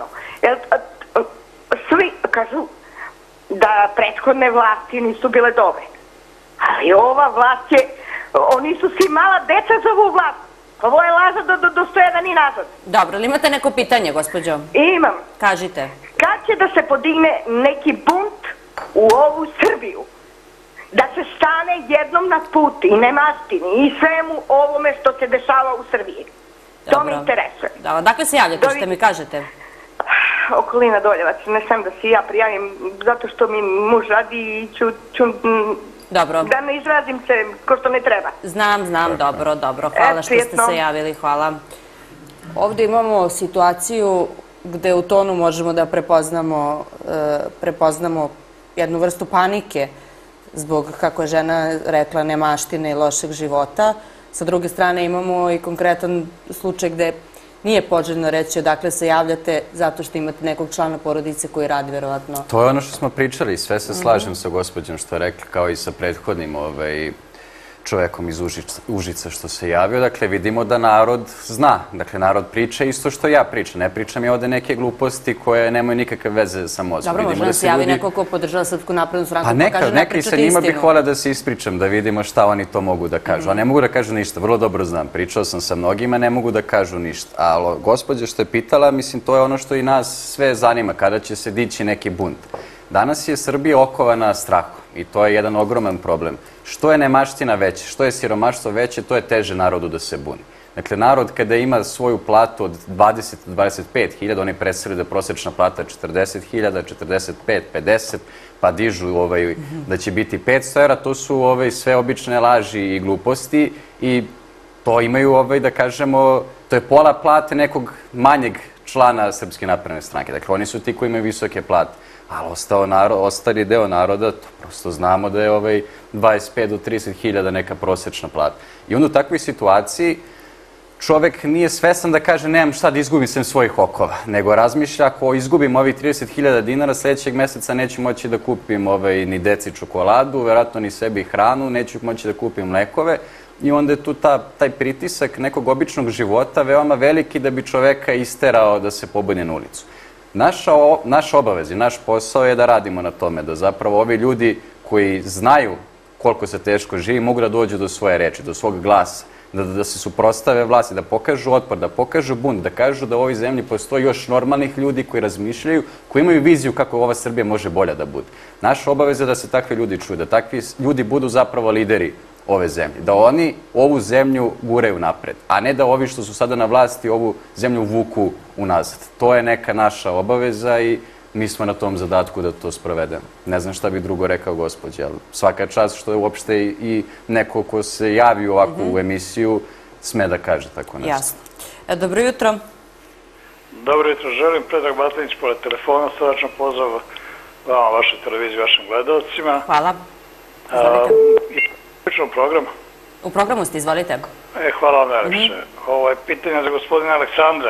Svi kažu da prethodne vlasti nisu bile dobre. Ali ova vlast je, oni su svi mala deca za ovu vlast. Ovo je laža do sto jedan i nazad. Dobro, ali imate neko pitanje, gospođo? Imam. Kažite. Kad će da se podigne neki bunt u ovu Srbiju? Da se stane jednom na put i nemaštini i svemu ovome što se dešava u Srbiji. To me interesuje. Dobro, dakle se javljate, što mi kažete? Okolina Doljevac, ne sam da se ja prijavim zato što mi muž radi i ću Dobro. Da ne izrazim se ko što ne treba. Znam, znam, dobro, dobro. Hvala što ste se javili, hvala. Ovdje imamo situaciju gde u tonu možemo da prepoznamo prepoznamo jednu vrstu panike zbog, kako je žena rekla, nemaštine i lošeg života. Sa druge strane imamo i konkretan slučaj gde nije poželjno reći odakle se javljate zato što imate nekog člana porodice koji radi, verovatno. To je ono što smo pričali i sve se slažem sa gospođom što je rekla, kao i sa prethodnim čovekom iz Užica što se javio. Dakle, vidimo da narod zna. Dakle, narod priča isto što ja pričam. Ne pričam ja ovde neke gluposti koje nemaju nikakve veze sa mozgom. Dobro, možda se javi neko ko podržava Srpsku naprednu stranku, pa kaže da pričate istinu. Sa njima bih volila da se ispričam, da vidimo šta oni to mogu da kažu. A ne mogu da kažu ništa. Vrlo dobro znam. Pričao sam sa mnogima, ne mogu da kažu ništa. Ali gospođa što je pitala, mislim, to je ono što i nas sve zanima. Kada će se dići neki bunt. Danas je Srbija okovana strahom i to je jedan ogroman problem. Što je nemaština veće, što je siromaštvo veće, to je teže narodu da se buni. Dakle, narod kada ima svoju platu od dvadeset do dvadeset pet hiljada, oni preseli da je prosječna plata četrdeset hiljada, četrdeset pet, pedeset, pa dižu da će biti petsto evra, to su sve obične laži i gluposti i to imaju, da kažemo, to je pola plate nekog manjeg člana Srpske napredne stranke. Dakle, oni su ti koji imaju visoke plate. Ali ostali deo naroda, to prosto znamo da je dvadeset pet do trideset hiljada neka prosječna plata. I onda u takvoj situaciji čovek nije svestan da kaže nemam šta da izgubim sem svojih okova, nego razmišlja ako izgubim ovih trideset hiljada dinara, sledećeg meseca neću moći da kupim ni deci čokoladu, verovatno ni sebi hranu, neću moći da kupim lekove. I onda je tu taj pritisak nekog običnog života veoma veliki da bi čoveka isterao da se pobune na ulicu. Naš obavez i naš posao je da radimo na tome, da zapravo ovi ljudi koji znaju koliko se teško živi mogu da dođu do svoje reči, do svog glasa, da se suprotstave vlasti, da pokažu otpor, da pokažu bunt, da kažu da u ovoj zemlji postoji još normalnih ljudi koji razmišljaju, koji imaju viziju kako ova Srbija može bolja da bude. Naša obaveza je da se takvi ljudi čuju, da takvi ljudi budu zapravo lideri ove zemlje, da oni ovu zemlju guraju napred, a ne da ovi što su sada na vlasti ovu zemlju vuku unazad. To je neka naša obaveza i mi smo na tom zadatku da to sprovedemo. Ne znam šta bi drugo rekao gospođe, ali svaka čast što je uopšte i neko ko se javi u ovakvu emisiju sme da kaže tako nešto. Jasno. Dobro jutro. Dobro jutro, želim Predrag Batinić pored telefona, srdačan pozdrav vama, vašoj televiziji, vašim gledalcima. Hvala. Izvolite. U programu. U programu ste, izvolite. Hvala vam najlepše. Ovo je pitanje za gospodina Aleksandra.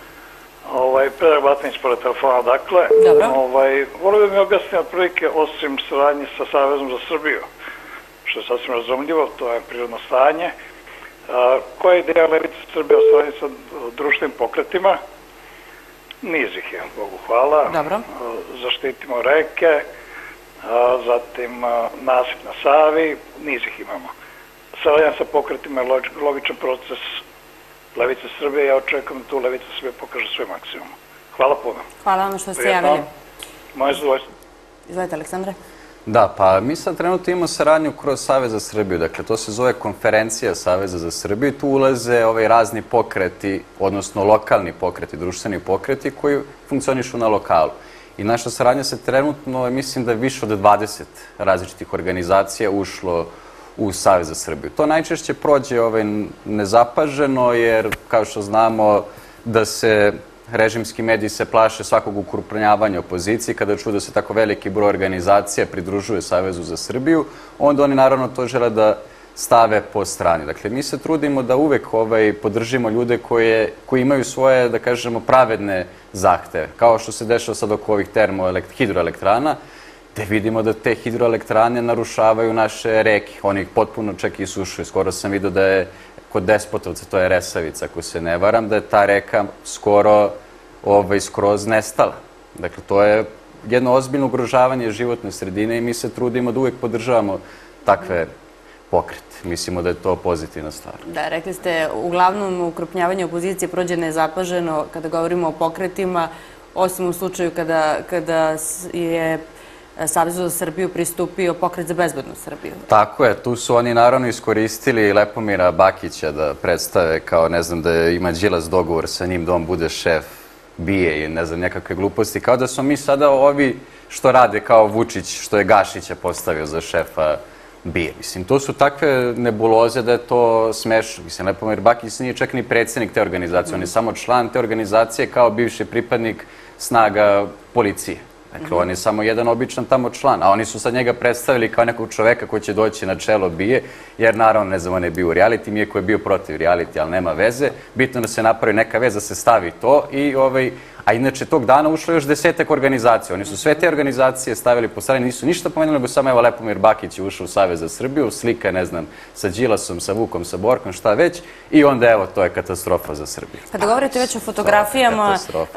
Predrag Batinić pored telefona, dakle. Dobro. Volio bih mi objasniti otprilike osim saradnje sa Savezom za Srbiju, što je sasvim razumljivo, to je prirodno stanje. Koja je ideja Levice Srbije o saradnji sa društvenim pokretima? Niz ih je, Bogu hvala. Dobro. Zaštitimo reke, zatim nasip na Savi, niz ih imamo. Saradnja sa pokretima je logičan proces Levice Srbije, ja očekujem da tu Levica Srbije pokaže svoj maksimum. Hvala puno. Hvala vam što ste javili. Moje zadovoljstvo. Izvolite, Aleksandre. Da, pa mi sad trenutno imamo saradnju kroz Savez za Srbiju, dakle to se zove konferencija Saveza za Srbiju i tu ulaze razni pokreti, odnosno lokalni pokreti, društveni pokreti koji funkcionišu na lokalu. I naša saradnja se trenutno, mislim da je više od dvadeset različitih organizacija ušlo u Savez za Srbiju. To najčešće prođe nezapaženo jer, kao što znamo, da se režimski mediji se plaše svakog ukrupnjavanja opozicije. Kada čuju da se tako veliki broj organizacija pridružuje Savezu za Srbiju, onda oni naravno to žele da stave po strani. Dakle, mi se trudimo da uvek podržimo ljude koji imaju svoje, da kažemo, pravedne zahteve. Kao što se dešava sad oko ovih termo-hidroelektrana, gde vidimo da te hidroelektrane narušavaju naše reke. Oni ih potpuno čak i sušuju. Skoro sam vidio da je kod Despotovca, to je Resavica, ako se ne varam, da je ta reka skoro skroz nestala. Dakle, to je jedno ozbiljno ugrožavanje životne sredine i mi se trudimo da uvek podržavamo takve pokrete. Mislimo da je to pozitivna stvar. Da, rekli ste, uglavnom ukrupnjavanje opozicije prođe nezapaženo kada govorimo o pokretima, osim u slučaju kada je Savezu za Srbiju pristupio pokret za bezbednu Srbiju. Tako je, tu su oni naravno iskoristili Lepomira Bakića da predstave kao, ne znam, da ima Đilas dogovor sa njim da on bude šef BIA i ne znam, nekakve gluposti, kao da smo mi sada ovi što rade kao Vučić, što je Gašića postavio za šefa BIA. Mislim, to su takve nebuloze da je to smešno. Mislim, Lepomir Bakić nije čak ni predsjednik te organizacije, on je samo član te organizacije kao bivši pripadnik snaga policije. Dakle, on je samo jedan običan tamo član, a oni su sad njega predstavili kao nekog čoveka koji će doći na čelo BIA, jer naravno, ne znam, on je bio u reality, mi je koji je bio protiv reality, ali nema veze. Bitno da se napravi neka veza, se stavi to, A inače, tog dana ušlo još desetak organizacija. Oni su sve te organizacije stavili po strani, nisu ništa pomenuli, nego samo evo Lepomir Bakić je ušao u Savez za Srbiju, slika, ne znam, sa Đilasom, sa Vukom, sa Borkom, šta već, i onda evo, to je katastrofa za Srbiju. Kada govorite već o fotografijama,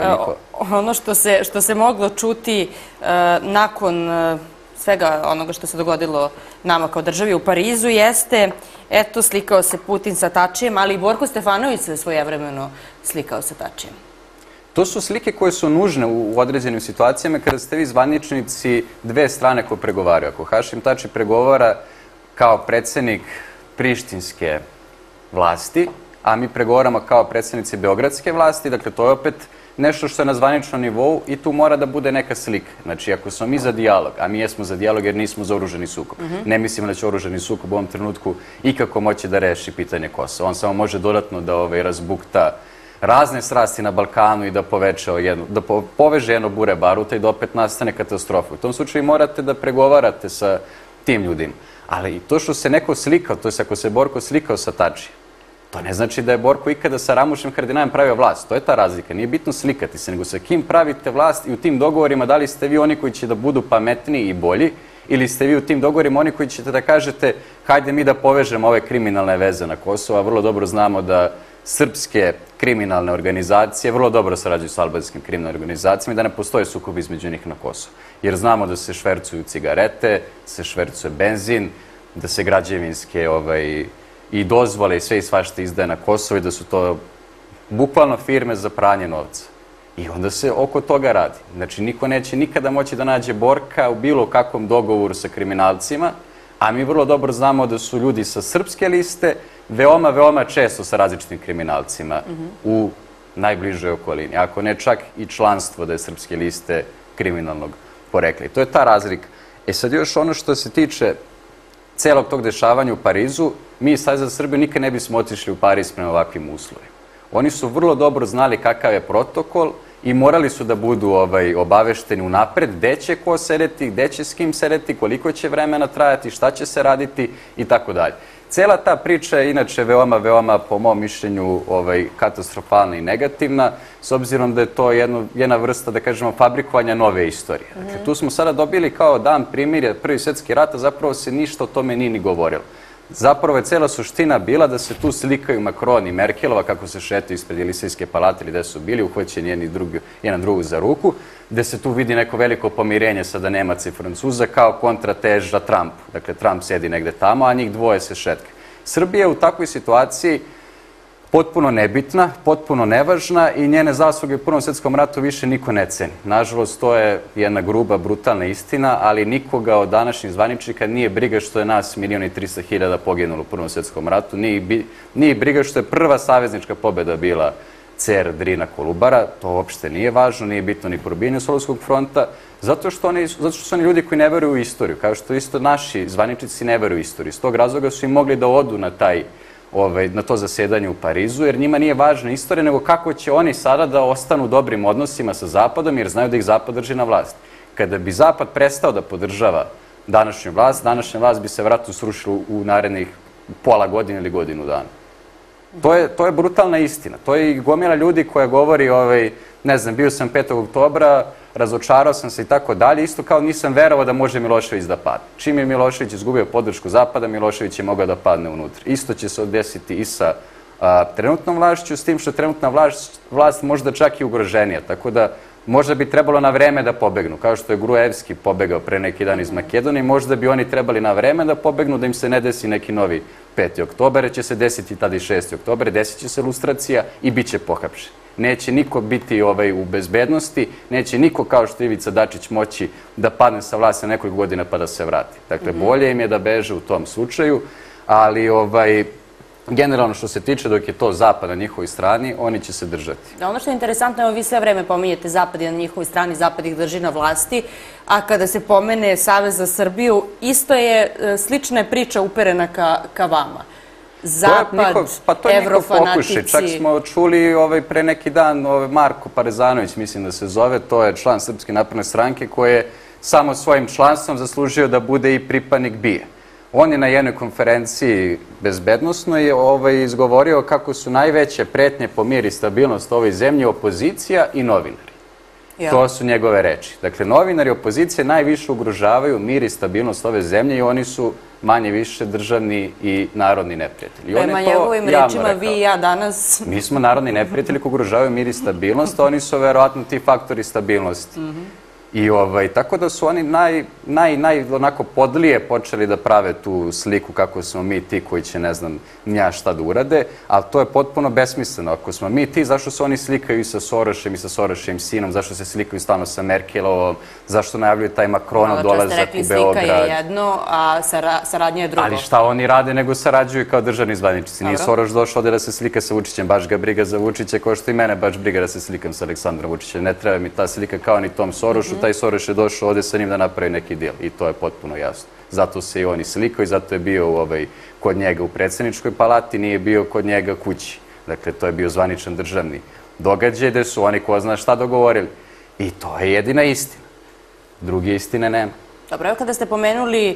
ono što se, što se moglo čuti uh, nakon uh, svega onoga što se dogodilo nama kao državi u Parizu jeste, eto, slikao se Putin sa Tačijem, ali i Borko Stefanović se svojevremeno slikao sa Tačijem. To su slike koje su nužne u određenim situacijama kada ste vi zvaničnici dve strane koje pregovaraju. Ako Hašim Tači pregovara kao predsjednik prištinske vlasti, a mi pregovaramo kao predsjednici beogradske vlasti, dakle to je opet nešto što je na zvaničnom nivou i tu mora da bude neka slika. Znači, ako smo mi za dijalog, a mi jesmo za dijalog jer nismo za oružani sukob, ne mislimo da će oružani sukob u ovom trenutku ikako moći da reši pitanje Kosova. On samo može dodatno da ovaj, razbukta razne strasti na Balkanu i da poveća jednu, da po, poveže jedno bure baruta i da opet nastane katastrofa. U tom slučaju morate da pregovarate sa tim ljudima. Ali to što se neko slikao, to je ako se Borko slikao sa Tačijem, to ne znači da je Borko ikada sa Ramušem Haradinajem pravio vlast. To je ta razlika. Nije bitno slikati se, nego sa kim pravite vlast i u tim dogovorima da li ste vi oni koji će da budu pametniji i bolji ili ste vi u tim dogovorima oni koji ćete da kažete hajde mi da povežemo ove kriminalne veze na Kosovo. Vrlo dobro znamo da srpske kriminalne organizacije vrlo dobro sarađuju sa albanskim kriminalnim organizacijama i da ne postoje sukob između njih na Kosovu. Jer znamo da se švercuju cigarete, se švercuje benzin, da se građevinske ovaj, i dozvole i sve i svašta izdaje na Kosovo i da su to bukvalno firme za pranje novca. I onda se oko toga radi. Znači, niko neće nikada moći da nađe Borka u bilo kakvom dogovoru sa kriminalcima, a mi vrlo dobro znamo da su ljudi sa srpske liste veoma, veoma često sa različitim kriminalcima u najbližoj okolini. Ako ne čak i članstvo da je srpske liste kriminalnog porekla. I to je ta razlika. E sad još ono što se tiče celog tog dešavanja u Parizu, mi iz Saveza za Srbiju nikad ne bismo otišli u Pariz prema ovakvim uslovima. Oni su vrlo dobro znali kakav je protokol i morali su da budu ovaj, obavešteni unapred gde će ko sedeti, gde će s kim sedeti, koliko će vremena trajati, šta će se raditi i tako dalje. Cela ta priča je inače veoma, veoma, po mom mišljenju, ovaj, katastrofalna i negativna, s obzirom da je to jedno, jedna vrsta, da kažemo, fabrikovanja nove istorije. Dakle, tu smo sada dobili kao dan primirja Prvi svjetski rat, a zapravo se ništa o tome nije ni govorilo. Zapravo je cela suština bila da se tu slikaju Macron i Merkelova kako se šetaju ispred Jelisejske palate ili gde su bili, uhvaćeni jedni drugi, jedan drugu za ruku, gde se tu vidi neko veliko pomirenje sada Nemaca i Francuza kao kontrateža Trumpu. Dakle, Trump sedi negde tamo, a njih dvoje se šetka. Srbija je u takvoj situaciji potpuno nebitna, potpuno nevažna i njene zasluge u Prvom svjetskom ratu više niko ne ceni. Nažalost, to je jedna gruba, brutalna istina, ali nikoga od današnjih zvaničnika nije briga što je nas milion i trista hiljada poginulo u Prvom svjetskom ratu, nije, nije briga što je prva saveznička pobjeda bila Cer, Drina, Kolubara, to uopšte nije važno, nije bitno ni probijanje Solunskog fronta, zato što, oni, zato što su oni ljudi koji ne veruju u istoriju, kao što isto naši zvaničnici ne veruju u istoriju. S tog razloga su im mogli da odu na taj Ovaj, na to zasedanje u Parizu, jer njima nije važna istorija, nego kako će oni sada da ostanu u dobrim odnosima sa Zapadom, jer znaju da ih Zapad drži na vlasti. Kada bi Zapad prestao da podržava današnju vlast, današnja vlast bi se vratno srušila u narednih pola godine ili godinu dana. To je, to je brutalna istina. To je i gomila ljudi koja govori, ovaj, ne znam, bio sam petog oktobra, razočarao sam se i tako dalje, isto kao nisam verovao da može Milošević da padne. Čim je Milošević izgubio podršku Zapada, Milošević je mogao da padne unutra. Isto će se odesiti i sa a, trenutnom vlašću, s tim što trenutna vlast, vlast možda čak i ugroženija. Tako da možda bi trebalo na vreme da pobegnu, kao što je Gruevski pobegao pre neki dan iz Makedonije, možda bi oni trebali na vreme da pobegnu, da im se ne desi neki novi peti oktobar, će se desiti tada i šesti oktobar, desit će se lustracija i bit će pohapšen. Neće niko biti ovaj, u bezbednosti, neće niko kao što Ivica Dačić moći da padne sa vlasti nekoliko godina pa da se vrati. Dakle, bolje im je da beže u tom slučaju, ali ovaj, generalno što se tiče dok je to Zapad na njihovoj strani, oni će se držati. Ono što je interesantno, evo vi sve vreme pominjete Zapad je na njihovoj strani, Zapad ih drži na vlasti, a kada se pomene Savez za Srbiju, isto je slična je priča uperena ka, ka vama. Zapad, pa to je njihov pokušaj. Čak smo čuli ovaj, pre neki dan ovaj, Marko Parezanović, mislim da se zove, to je član Srpske napredne stranke koji je samo svojim članstvom zaslužio da bude i pripadnik B I A. On je na jednoj konferenciji bezbednosnoj ovaj, izgovorio kako su najveće pretnje po mir i stabilnost ovoj zemlji opozicija i novinari. To su njegove reči. Dakle, novinari opozicije najviše ugrožavaju mir i stabilnost ove zemlje i oni su manje više državni i narodni neprijatelji. Prema njegovim rečima vi i ja danas... Mi smo narodni neprijatelji koji ugrožavaju mir i stabilnost, a oni su verovatno ti faktori stabilnosti. I ovaj, tako da su oni naj, naj, naj, onako podlije počeli da prave tu sliku kako smo mi ti koji će ne znam nja šta da urade, ali to je potpuno besmisleno. Ako smo mi ti, zašto se oni slikaju i sa Sorošem i sa Soroševim sinom, zašto se slikaju stalno sa Merkelovom, zašto najavljuju taj Macronov dolazak u Beograd? Slika je jedno, a saradnja je drugo. Ali šta oni rade nego sarađuju kao državni zvaničnici? Nije Soroš došao ovde da se slika sa Vučićem, baš ga briga za Vučića, kao što i mene baš briga da se slikam sa Aleksandrom Vučićem. Ne treba mi ta slika kao ni tom Sorošu, taj Soroš je došao ovde sa njim da napravi neki dil i to je potpuno jasno. Zato se i oni slikao i zato je bio ovaj, kod njega u predsjedničkoj palati, nije bio kod njega kući. Dakle, to je bio zvaničan državni događaj gde su oni ko zna šta dogovorili. I to je jedina istina. Druge istine nema. Dobro, evo kada ste pomenuli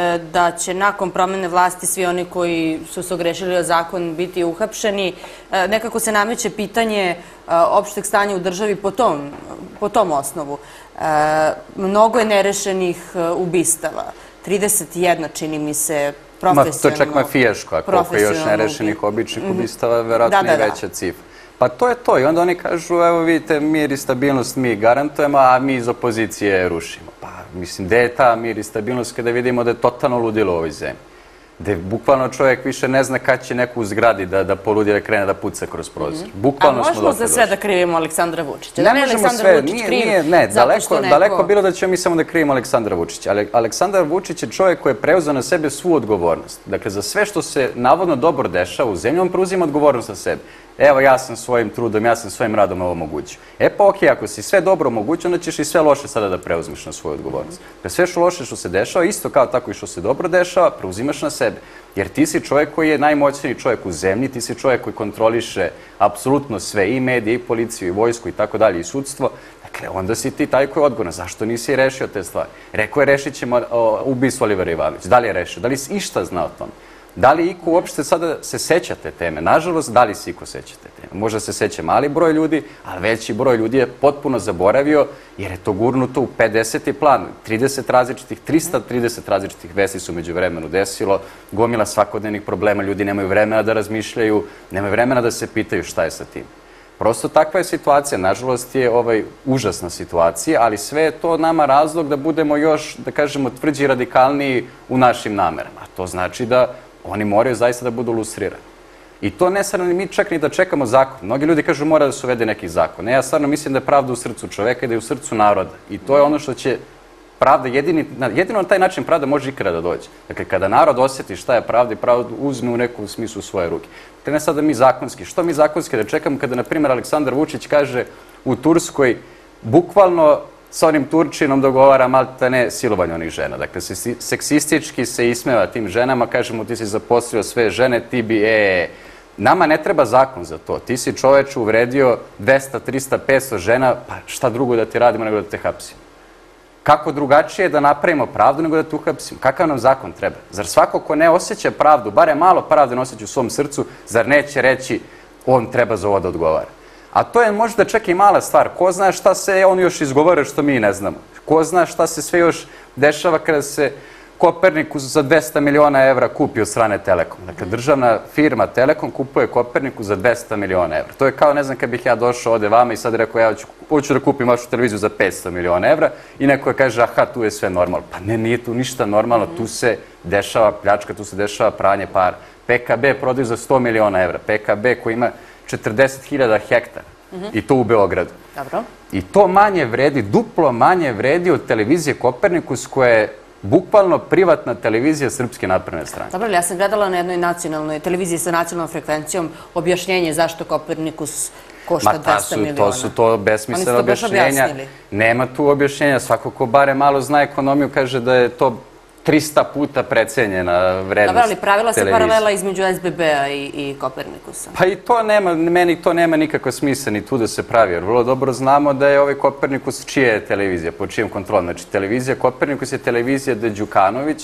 da će nakon promene vlasti svi oni koji su se ogrešili o zakon biti uhapšeni, nekako se nameće pitanje opšteg stanja u državi po tom, po tom osnovu. Mnogo je nerešenih ubistava. trideset jedna, čini mi se, profesionalno. To je čak mafijaško, a koliko je još nerešenih običnih ubistava, verovatno je veća cifra. Pa to je to i onda oni kažu, evo vidite, mir i stabilnost mi garantujemo, a mi iz opozicije rušimo. Pa mislim, gde je ta mir i stabilnost kada vidimo da je totalno ludilo u ovoj zemlji? Gde bukvalno čovjek više ne zna kad će neko u zgradi da poludi da krene da puca kroz prozor. Bukvalno smo dotle došli. A možemo za sve da krivimo Aleksandra Vučića? Ne možemo sve, ne, daleko bilo da ćemo mi samo da krivimo Aleksandra Vučića. Aleksandar Vučić je čovjek koji je preuzeo na sebe svu odgovornost. Dakle, za sve što se navodno dobro dešava u zemlji, on preuzima odgovornost na sebe. Evo, ja sam svojim trudom, ja sam svojim radom ovo omogućio. E pa okej, ako si sve dobro omogućio, onda ćeš i sve loše sada da preuzmeš na svoju odgovornost. Dakle, sve što loše što se dešava, isto kao tako i što se dobro dešava, preuzimaš na sebe. Jer ti si čovjek koji je najmoćniji čovjek u zemlji, ti si čovjek koji kontroliše apsolutno sve, i medije, i policiju, i vojsku, i tako dalje, i sudstvo. Dakle, onda si ti taj koji je odgovoran. Zašto nisi rešio te stvari? Rekao je, rešit ćemo ubistvo Olivera Ivanovića. Da li je rešio? Da li si išta znao o tome? Da li iko uopšte sada se seća te teme? Nažalost, da li se iko seća te teme? Možda se seća mali broj ljudi, ali veći broj ljudi je potpuno zaboravio jer je to gurnuto u pedeseti plan. trideset različitih, trista trideset različitih vesti su među vremenu desilo, gomila svakodnevnih problema, ljudi nemaju vremena da razmišljaju, nemaju vremena da se pitaju šta je sa tim. Prosto takva je situacija, nažalost je ovaj užasna situacija, ali sve je to nama razlog da budemo još, da kažemo, tvrđi i radikalniji u našim namerama. To znači da oni moraju zaista da budu lustrirani. I to ne samo mi čak ni da čekamo zakon. Mnogi ljudi kažu mora da se uvede neki zakon. Ne, ja stvarno mislim da je pravda u srcu čoveka i da je u srcu naroda. I to je ono što će pravda, jedino na taj način pravda može ikada da dođe. Dakle, kada narod osjeti šta je pravda i pravdu uzme u nekom smislu svoje ruke. Dakle, ne sada mi zakonski. Što mi zakonski da čekamo kada, na primjer, Aleksandar Vučić kaže u Turskoj bukvalno sa onim Turčinom dogovara malta ne silovanje onih žena. Dakle, seksistički se ismeva tim ženama, kažemo ti si zaposlio sve žene, ti bi, e, nama ne treba zakon za to. Ti si čoveč uvredio dvesta, trista, petsto žena, pa šta drugo da ti radimo nego da te hapsimo? Kako drugačije da napravimo pravdu nego da te uhapsimo? Kakav nam zakon treba? Zar svako ko ne osjeća pravdu, bare malo pravde ne osjeća u svom srcu, zar neće reći on treba za ovo da odgovara? A to je možda čak i mala stvar. Ko zna šta se on još izgovara što mi ne znamo? Ko zna šta se sve još dešava kada se Kopernikus za dvesta miliona evra kupi od strane Telekom? Dakle, državna firma Telekom kupuje Kopernikus za dvesta miliona evra. To je kao, ne znam, kad bih ja došao ovde vama i sad rekao, ja hoću da kupim vašu televiziju za petsto miliona evra i neko kaže, aha, tu je sve normalno. Pa ne, nije tu ništa normalno, tu se dešava pljačka, tu se dešava pranje para. P K B prodaju za sto miliona evra. P K B koji ima četrdeset hiljada hektara i to u Beogradu. Dobro. I to manje vredi, duplo manje vredi od televizije Kopernikus koja je bukvalno privatna televizija Srpske napredne strane. Dobro, ja sam gledala na jednoj nacionalnoj televiziji sa nacionalnom frekvencijom objašnjenje zašto Kopernikus košta dvesta miliona. To su to besmislena objašnjenja. Nema tu objašnjenja. Svako ko bare malo zna ekonomiju kaže da je to trista puta precenjena vrednost televizije. Dobro, ali pravila se paralela između S B B-a i Kopernikusa. Pa i to nema, meni to nema nikakva smisla ni tu da se pravi, jer vrlo dobro znamo da je ovaj Kopernikus čija je televizija, po čijem kontrolom. Znači, televizija Kopernikus je televizija gde Đukanović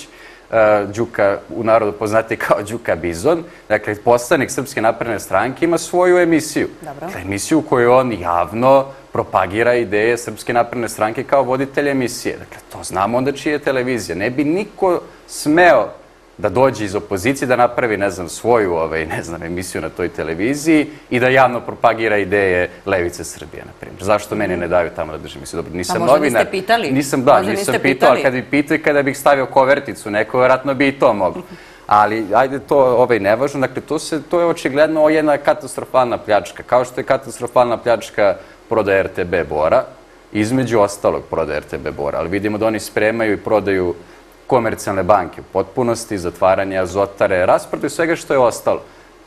Đuka, u narodu poznati kao Đuka Bizon, dakle, poslanik Srpske napredne stranke ima svoju emisiju. Dakle, emisiju u kojoj on javno propagira ideje Srpske napredne stranke kao voditelj emisije. Dakle, to znamo onda čija je televizija. Ne bi niko smeo da dođe iz opozicije, da napravi, ne znam, svoju, ovaj, ne znam, emisiju na toj televiziji i da javno propagira ideje Levice Srbije, na primjer. Zašto meni ne daju tamo da držim emisiju? Dobro, nisam novinar. Pa možda niste pitali? Nisam, da, nisam pitao, ali kada bi pitao i kada bih stavio koverticu neko, vjerojatno bi i to moglo. Ali, ajde, to ovaj, nevažno. Dakle, to, se, to je očigledno jedna katastrofalna pljačka. Kao što je katastrofalna pljačka prodaje R T B Bora, između ostalog prodaje R T B Bora, ali vidimo da oni spremaju i prodaju komercijalne banke u potpunosti, zatvaranje Azotare, rasprodaju svega što je ostalo.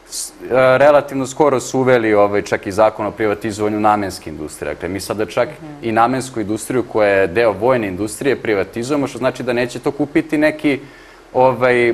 Relativno skoro su uveli ovaj, čak i zakon o privatizovanju namenske industrije. Dakle, mi sada čak i namensku industriju koja je deo vojne industrije privatizujemo, što znači da neće to kupiti neki ovaj,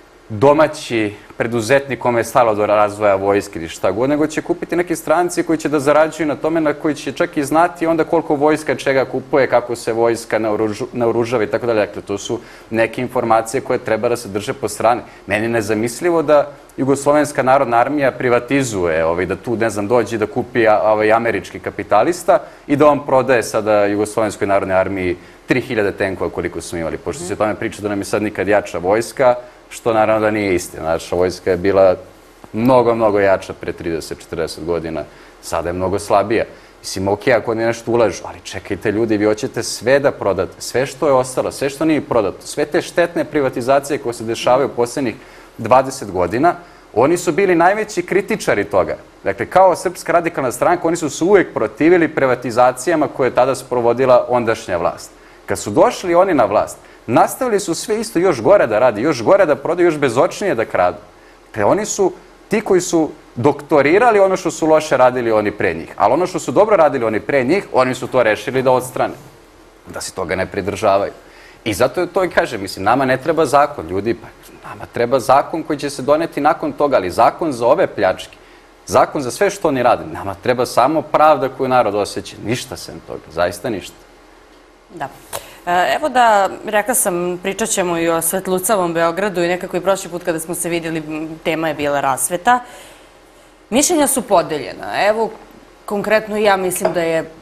domaći preduzetnik kome je stalo do razvoja vojske ili šta god, nego će kupiti neki stranci koji će da zarađuju na tome, na koji će čak i znati onda koliko vojska čega kupuje, kako se vojska naoružava i tako dalje. Dakle, to su neke informacije koje treba da se drže po strani. Meni je nezamislivo da Jugoslovenska narodna armija privatizuje, ovaj, da tu, ne znam, dođe da kupi ovaj, američki kapitalista i da on prodaje sada Jugoslovenskoj narodnoj armiji tri hiljade tenkova koliko smo imali, pošto se o tome priča da nam je sad nikad jača vojska, što naravno da nije istina. Naša vojska je bila mnogo, mnogo jača pre trideset do četrdeset godina. Sada je mnogo slabija. Mislim, ok, ako oni nešto ulažu, ali čekajte ljudi, vi hoćete sve da prodate, sve što je ostalo, sve što nije prodato, sve te štetne privatizacije koje se dešavaju u posljednjih dvadeset godina, oni su bili najveći kritičari toga. Dakle, kao Srpska radikalna stranka, oni su se uvijek protivili privatizacijama koje je tada sprovodila ondašnja vlast. Kad su došli oni na vlast, nastavili su sve isto još gore da radi, još gore da prodaju, još bezočnije da kradu. Dakle, oni su ti koji su doktorirali ono što su loše radili oni pre njih. Ali ono što su dobro radili oni pre njih, oni su to rešili da odstrane. Da se toga ne pridržavaju. I zato je to i kažem, mislim, nama ne treba zakon, ljudi, pa nama treba zakon koji će se doneti nakon toga, ali zakon za ove pljačke, zakon za sve što oni rade, nama treba samo pravda koju narod osjeća, ništa sem toga, zaista ništa. Da. Evo da, rekla sam, pričat ćemo i o svetlucavom Beogradu i nekako i prošli put kada smo se vidjeli, tema je bila rasveta. Mišljenja su podeljena. Evo, konkretno ja mislim da je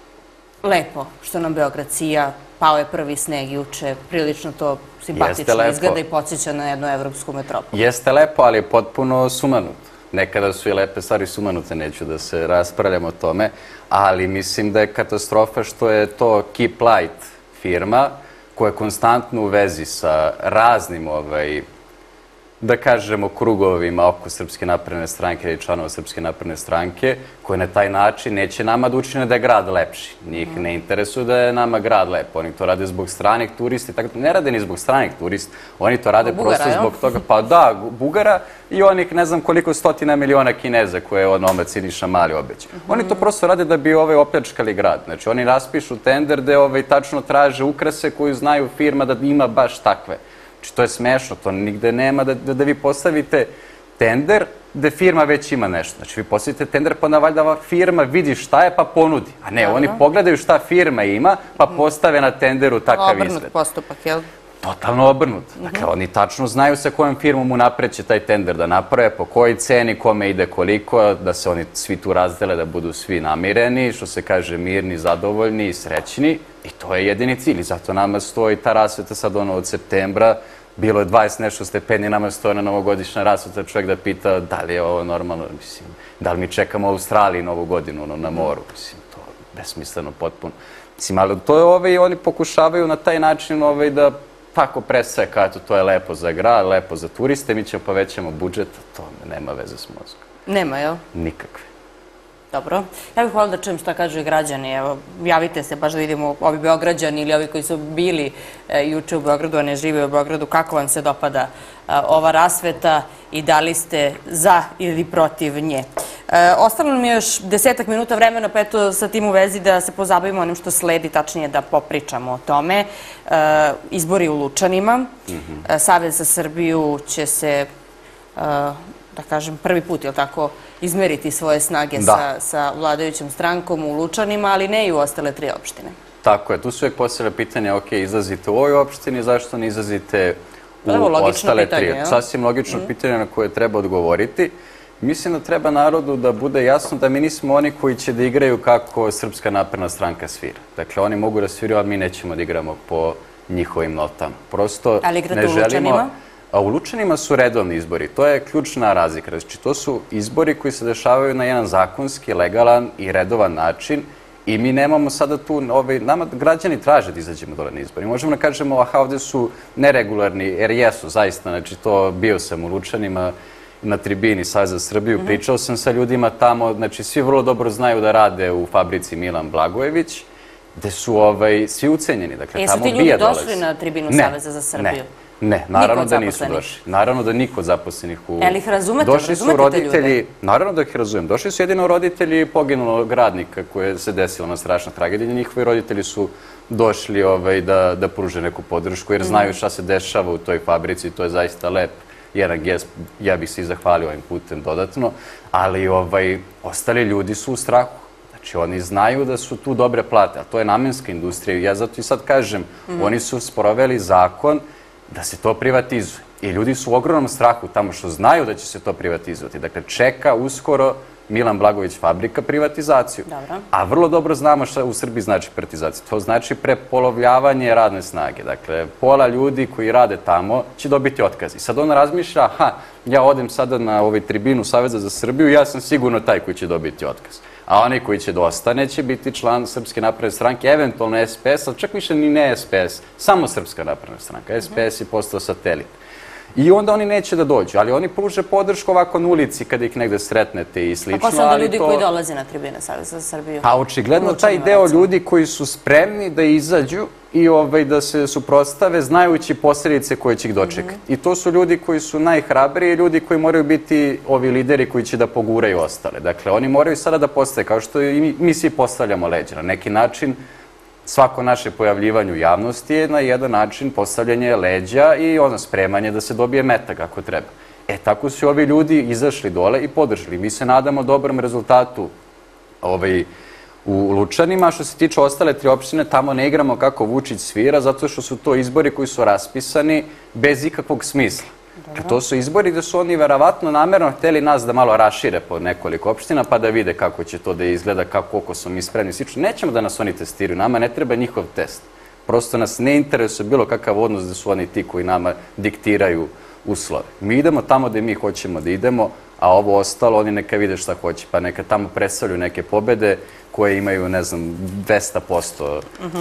lepo što nam Beograd sija, pao je prvi sneg juče, prilično to simpatično izgleda i podsjeća na jednu evropsku metropolu. Jeste lepo, ali je potpuno sumanuto. Nekada su i lepe stvari sumanute, neću da se raspravljam o tome, ali mislim da je katastrofa što je to Keep Light firma koja je konstantno u vezi sa raznim, ovaj, da kažemo, krugovima oko Srpske napredne stranke ili članova Srpske napredne stranke, koje na taj način neće nama da učine da je grad lepši. Njih ne interesuje da je nama grad lepo. Oni to rade zbog stranih turista. Ne rade ni zbog stranih turista. Oni to rade prosto zbog toga. Pa da, Bugara i onih ne znam koliko stotina miliona Kineza koje je onomad Siniša Mali obeća. Oni to prosto rade da bi ovaj opljačkali grad. Znači oni raspišu tender gde ovaj tačno traže ukrase koju znaju firma da ima baš takve. Znači, to je smešno, to nigde nema da vi postavite tender gde firma već ima nešto. Znači, vi postavite tender pa onda valjda firma vidi šta je pa ponudi. A ne, oni pogledaju šta firma ima pa postave na tenderu takav izgled. Obrnut postupak, jel? Totalno obrnut. Dakle, oni tačno znaju sa kojom firmom unapred će taj tender da naprave, po kojoj ceni, kome ide koliko, da se oni svi tu razdele, da budu svi namireni, što se kaže mirni, zadovoljni i srećni. I to je jedini cilj. I zato nama stoji ta rasveta sad ono od septembra. Bilo je dvadeset nešto stepeni, nama stoje na novogodišnja rasveta, čovjek da pita da li je ovo normalno, mislim, da li mi čekamo u Australiji novu godinu na moru, mislim, to je besmisleno potpuno. Mislim, ali to je ovaj, oni pokušavaju na taj način ovaj, da tako predstave kao eto, to je lepo za grad, lepo za turiste, mi ćemo povećamo budžet, to nema veze s mozgom. Nema, jel? Nikakve. Dobro. Ja bih hvala da čujem šta kažu i građani. Evo, javite se, baš da vidimo ovi Beograđani ili ovi koji su bili juče u Beogradu, a ne žive u Beogradu, kako vam se dopada ova rasveta i da li ste za ili protiv nje. Ostalo nam je još desetak minuta vremena, pa eto sa tim u vezi da se pozabavimo onim što sledi, tačnije da popričamo o tome. Izbori u Lučanima. Savez za Srbiju će se, da kažem, prvi put, je li tako, izmeriti svoje snage sa vladajućom strankom u Lučanima, ali ne i u ostale tri opštine. Tako je, tu su uvijek postavlja pitanje, ok, izlazite u ovoj opštini, zašto ne izlazite Evo, u logično ostale pitanje, tri. jel? Sasvim logično pitanje na koje treba odgovoriti. Mislim da treba narodu da bude jasno da mi nismo oni koji će da igraju kako Srpska napredna stranka svira. Dakle, oni mogu da sviraju, a mi nećemo da igramo po njihovim notama. Prosto Ali igrate ne u želimo... Lučanima? A u Lučanima su redovni izbori. To je ključna razlika. Znači, to su izbori koji se dešavaju na jedan zakonski, legalan i redovan način i mi nemamo sada tu... Ovaj, nama građani traže da izađemo dole na izbori. Možemo da kažemo, aha, ovde su neregularni, jer jesu, zaista. Znači, to bio sam u Lučanima, na tribini Saveza za Srbiju, pričao sam sa ljudima tamo, znači svi vrlo dobro znaju da rade u fabrici Milan Blagojević, gde su ovaj, svi ucenjeni. Dakle, Jesu tamo ti ljudi bija došli dolazi. na tribinu Ne, Saveza za Srbiju? Ne, ne, naravno od da nisu zaposlenih? došli. Naravno da niko od zaposlenih u... Jel ih razumete? Došli su Razumete te roditelji, ljude? naravno da ih razumem. Došli su jedino roditelji poginulog radnika koje se desilo na strašna tragedija. Njihovi roditelji su došli ovaj, da, da pruže neku podršku jer znaju šta se dešava u toj fabrici. To je zaista lep jedan gest, ja bih se i zahvalio ovim putem dodatno, ali ovaj, ostali ljudi su u strahu. Znači, oni znaju da su tu dobre plate, a to je namenska industrija. Ja zato i sad kažem, oni su sproveli zakon da se to privatizuje. I ljudi su u ogromnom strahu tamo što znaju da će se to privatizovati. Dakle, čeka uskoro Milan Blagojević fabrika privatizaciju. Dobro. A vrlo dobro znamo šta u Srbiji znači privatizacija. To znači prepolovljavanje radne snage. Dakle, pola ljudi koji rade tamo će dobiti otkaz. I sad on razmišlja, aha, ja odem sada na ovaj tribinu Saveza za Srbiju, ja sam sigurno taj koji će dobiti otkaz. A onaj koji će da ostane će biti član Srpske napredne stranke, eventualno S P S, ali čak više ni ne S P S, samo Srpska napredna stranka. S P S je postao satelit. I onda oni neće da dođu, ali oni pruže podršku ovako na ulici kada ih negde sretnete i slično. A ko su onda ljudi koji dolaze na tribine Saveza za Srbiju? A očigledno taj deo ljudi koji su spremni da izađu i ovaj, da se suprotstave znajući posljedice koje će ih dočekati. I to su ljudi koji su najhrabriji, ljudi koji moraju biti ovi lideri koji će da poguraju ostale. Dakle, oni moraju sada da postave, kao što i mi, mi svi postavljamo leđa. Na neki način svako naše pojavljivanje u javnosti je na jedan način postavljanje leđa i ono spremanje da se dobije metak ako treba. E, tako su ovi ljudi izašli dole i podržali. Mi se nadamo dobrom rezultatu ovaj, u Lučanima. Što se tiče ostale tri opštine, tamo ne igramo kako Vučić svira, zato što su to izbori koji su raspisani bez ikakvog smisla. To su izbori gde su oni verovatno namerno hteli nas da malo rašire po nekoliko opština pa da vide kako će to da izgleda, kako koliko smo mi spremni. Slično, nećemo da nas oni testiraju, nama ne treba njihov test. Prosto nas ne interesuje bilo kakav odnos da su oni ti koji nama diktiraju uslove. Mi idemo tamo gde mi hoćemo da idemo, a ovo ostalo oni neka vide šta hoće, pa neka tamo predstavljaju neke pobede koje imaju, ne znam, dvesta posto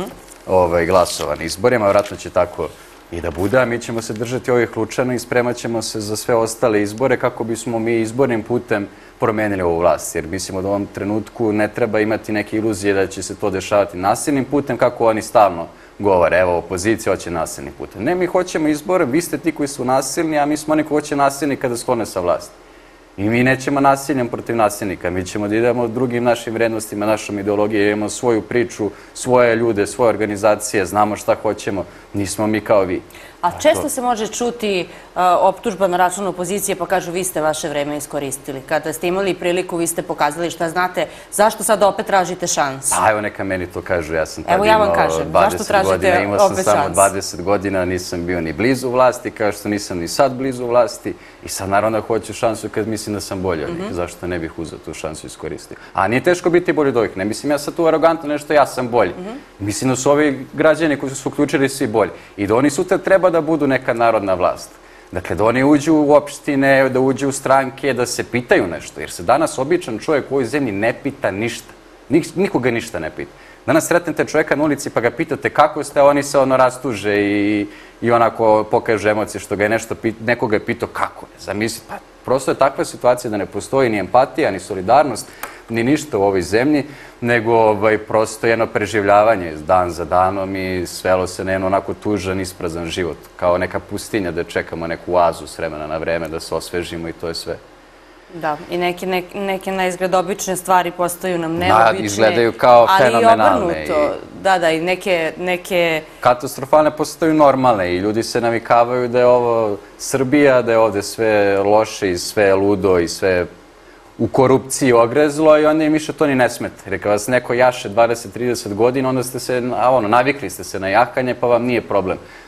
ovaj, glasova na izborima, vjerojatno će tako i da bude, a mi ćemo se držati ovih Lučana i spremat ćemo se za sve ostale izbore kako bismo mi izbornim putem promenili ovu vlast. Jer mislimo da u ovom trenutku ne treba imati neke iluzije da će se to dešavati nasilnim putem kako oni stalno govore. Evo, opozicija hoće nasilnim putem. Ne, mi hoćemo izbore, vi ste ti koji su nasilni, a mi smo oni koji hoće nasilni kada sklone sa vlasti. I mi nećemo nasiljem protiv nasilnika, mi ćemo da idemo drugim našim vrednostima, našom ideologijom, imamo svoju priču, svoje ljude, svoje organizacije, znamo šta hoćemo, nismo mi kao vi. A često se može čuti optužba na račun opozicije, pa kažu vi ste vaše vreme iskoristili. Kada ste imali priliku, vi ste pokazali šta znate, zašto sad opet tražite šansu? Pa evo neka meni to kažu, ja sam tad Evo ja vam imao kažem, zašto dvadeset tražite godina, imao sam opet samo šansu? dvadeset godina, nisam bio ni blizu vlasti, kao što nisam ni sad blizu vlasti i sad naravno da hoću šansu kad mislim da sam bolji od njih, zašto ne bih uzeo tu šansu iskoristio. A nije teško biti bolji od ovih, ne mislim ja sad tu arogantno nešto, ja sam bolji. Mislim da su ovi građani koji su se uključili svi bolji i da oni sutra treba da budu neka narodna vlast. Dakle, da oni uđu u opštine, da uđu u stranke, da se pitaju nešto. Jer se danas običan čovjek u ovoj zemlji ne pita ništa. Nikoga ništa ne pita. Danas sretnete čovjeka na ulici pa ga pitate kako ste, oni se ono rastuže i, i onako pokaže emocije što ga je nešto, nekoga je pitao kako. Zamislite, pa prosto je takva situacija da ne postoji ni empatija, ni solidarnost, ni ništa u ovoj zemlji, nego ovaj, prosto jedno preživljavanje dan za danom i svelo se na jedno onako tužan, isprazan život, kao neka pustinja da čekamo neku oazu s vremena na vreme, da se osvežimo i to je sve. Da, i neke, neke, neke na izgled obične stvari postaju nam neobične. Da, izgledaju kao fenomenalne. Ali i obrnuto, da, da, i neke, neke... Katastrofalne postaju normalne i ljudi se navikavaju da je ovo Srbija, da je ovde sve loše i sve ludo i sve u korupciji ogrezlo i onda im više to ni ne smeta. Jer kad vas neko jaše dvadeset do trideset godina, onda ste se, a ono, navikli ste se na jahanje pa vam nije problem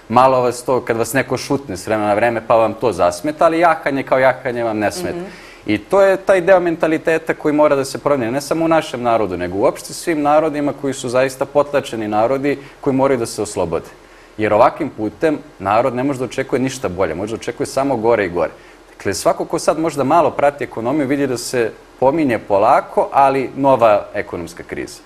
malo vas to, kad vas neko šutne s vremena na vreme, pa vam to zasmeta, ali jahanje kao jahanje vam ne smeta. I to je taj deo mentaliteta koji mora da se promijeni, ne samo u našem narodu, nego uopšte svim narodima koji su zaista potlačeni narodi koji moraju da se oslobode. Jer ovakvim putem narod ne može da očekuje ništa bolje, može da očekuje samo gore i gore. Dakle, svako ko sad možda malo prati ekonomiju vidi da se pominje polako, ali nova ekonomska kriza.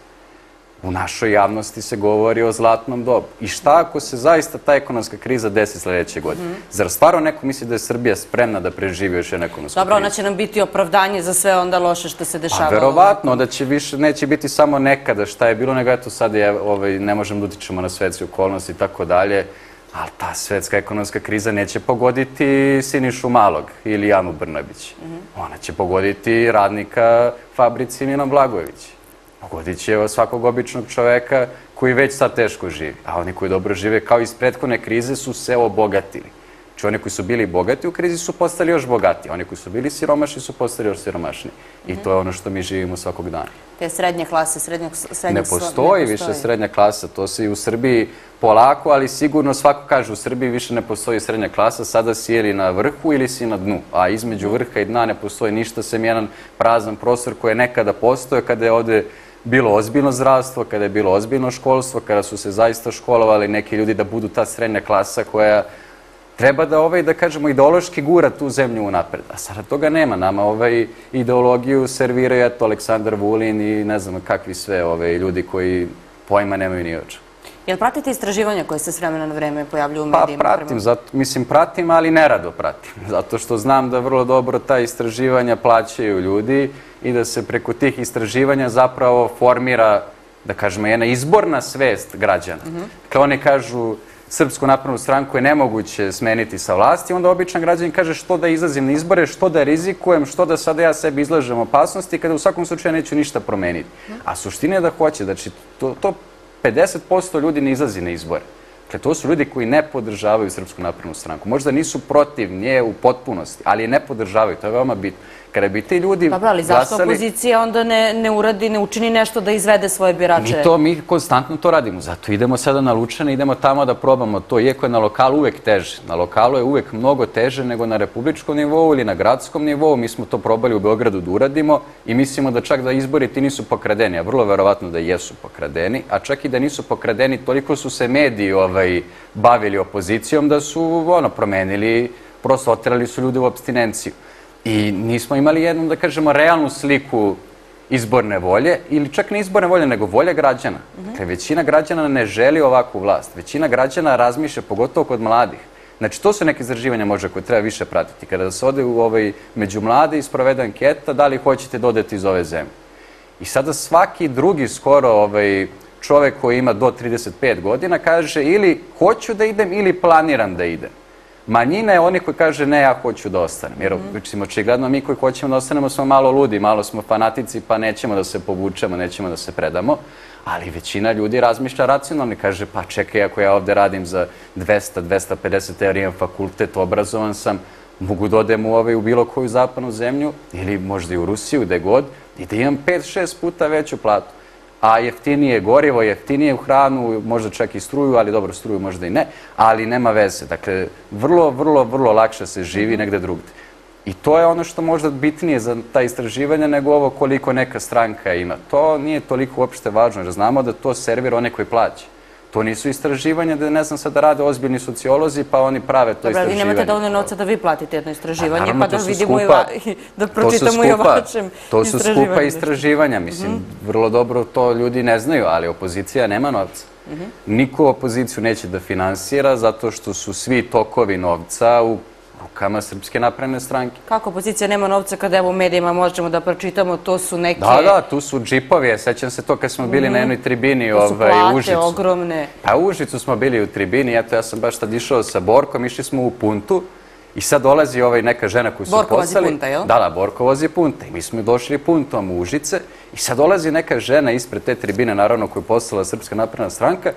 U našoj javnosti se govori o zlatnom dobu. I šta ako se zaista ta ekonomska kriza desi sljedeće godine? Zar stvarno neko misli da je Srbija spremna da preživi još jednu ekonomsku krizu? Dobro, ona će nam biti opravdanje za sve onda loše što se dešava. Pa verovatno da će više, neće biti samo nekada šta je bilo, nego eto sad je, ovaj, ne možemo da utičemo na svetske okolnosti i tako dalje, ali ta svetska ekonomska kriza neće pogoditi Sinišu Malog ili Anu Brnabić. Ona će pogoditi radnika fabrici Milan Blagojević. Pogodit će svakog običnog čoveka koji već sad teško živi. A oni koji dobro žive, kao iz prethodne krize, su se obogatili. Znači, oni koji su bili bogati u krizi su postali još bogati. Oni koji su bili siromašni su postali još siromašni. I to je ono što mi živimo svakog dana. Te srednje klase, srednjeg slova... Ne postoji više srednja klasa. To se i u Srbiji polako, ali sigurno svako kaže u Srbiji više ne postoji srednja klasa. Sada si ili na vrhu ili si na dnu. A između vrha i dna ne postoji ništa, sem jedan prazan prostor koji je nekada postoje kada je ovde bilo ozbiljno zdravstvo, kada je bilo ozbiljno školstvo, kada su se zaista školovali neki ljudi da budu ta srednja klasa koja treba da, ovaj, da kažemo, ideološki gura tu zemlju unapred. A sada toga nema. Nama ovaj ideologiju serviraju eto Aleksandar Vulin i ne znam kakvi sve ovaj, ljudi koji pojma nemaju ni oča. Jel pratite istraživanja koje se s vremena na vreme pojavljuju u Pa medijima? pratim, zato, mislim pratim, ali nerado pratim. Zato što znam da vrlo dobro ta istraživanja plaćaju ljudi i da se preko tih istraživanja zapravo formira, da kažemo, jedna izborna svest građana. Dakle, oni kažu Srpsku naprednu stranku je nemoguće smeniti sa vlasti, onda običan građanin kaže što da izlazim na izbore, što da rizikujem, što da sada ja sebi izlažem opasnosti, kada u svakom slučaju neću ništa promeniti. A suština je da hoće, znači to, to pedeset posto ljudi ne izlazi na izbore. Dakle, to su ljudi koji ne podržavaju Srpsku naprednu stranku. Možda nisu protiv nje u potpunosti, ali je ne podržavaju, to je veoma bitno. Kada bi ti ljudi Dobro, ali zašto opozicija onda ne, ne uradi, ne učini nešto da izvede svoje birače? Mi to, mi konstantno to radimo, zato idemo sada na Lučane, idemo tamo da probamo to, iako je na lokalu uvek teže. Na lokalu je uvek mnogo teže nego na republičkom nivou ili na gradskom nivou. Mi smo to probali u Beogradu da uradimo i mislimo da čak da izbori ti nisu pokradeni, a vrlo verovatno da jesu pokradeni, a čak i da nisu pokradeni, toliko su se mediji ovaj, bavili opozicijom da su ono, promenili, prosto oterali su ljude u apstinenciju. I nismo imali jednu, da kažemo, realnu sliku izborne volje, ili čak ne izborne volje, nego volje građana. Dakle, većina građana ne želi ovakvu vlast. Većina građana razmišlja, pogotovo kod mladih. Znači, to su neke istraživanja možda koje treba više pratiti. Kada se ode u ovaj, među mlade i sprovede anketa, da li hoćete da odete iz ove zemlje. I sada svaki drugi skoro ovaj, čovek koji ima do trideset pet godina kaže ili hoću da idem ili planiram da idem. Manjina je oni koji kaže ne, ja hoću da ostanem. Jer, recimo, očigledno mi koji hoćemo da ostanemo smo malo ludi, malo smo fanatici, pa nećemo da se povučemo, nećemo da se predamo. Ali većina ljudi razmišlja racionalno i kaže, pa čekaj, ako ja ovde radim za dvesta do dvesta pedeset evra, imam fakultet, obrazovan sam, mogu da odem u, ovaj, u bilo koju zapadnu zemlju ili možda i u Rusiju, gde god, i da imam pet šest puta veću platu. A jeftinije gorivo, jeftinije u hranu, možda čak i struju, ali dobro, struju možda i ne, ali nema veze. Dakle, vrlo, vrlo, vrlo lakše se živi negde drugde. I to je ono što možda bitnije za ta istraživanja nego ovo koliko neka stranka ima. To nije toliko uopšte važno, jer znamo da to servira one koji plaća. To nisu istraživanja da ne znam sad da rade ozbiljni sociolozi, pa oni prave to istraživanje. Dobro, vi nemate dovoljno novca da vi platite jedno istraživanje, pa da vidimo i da pročitamo i o vašem istraživanju. To su skupa istraživanja, mislim, vrlo dobro to ljudi ne znaju, ali opozicija nema novca. Niko opoziciju neće da finansira zato što su svi tokovi novca u rukama Srpske napredne stranke. Kako opozicija nema novca kada evo u medijima možemo da pročitamo, to su neke... Da, da, tu su džipovi, sećam se to kad smo bili na jednoj tribini u Užicu. To su plate ogromne. Pa u Užicu smo bili u tribini, eto ja sam baš tad išao sa Borkom, išli smo u Puntu i sad dolazi ovaj neka žena koju su poslali. Borko vozi Punta, jel? Da, da, Borko vozi Punta i mi smo došli Puntom u Užice i sad dolazi neka žena ispred te tribine, naravno koju je poslala Srpska napredna stranka,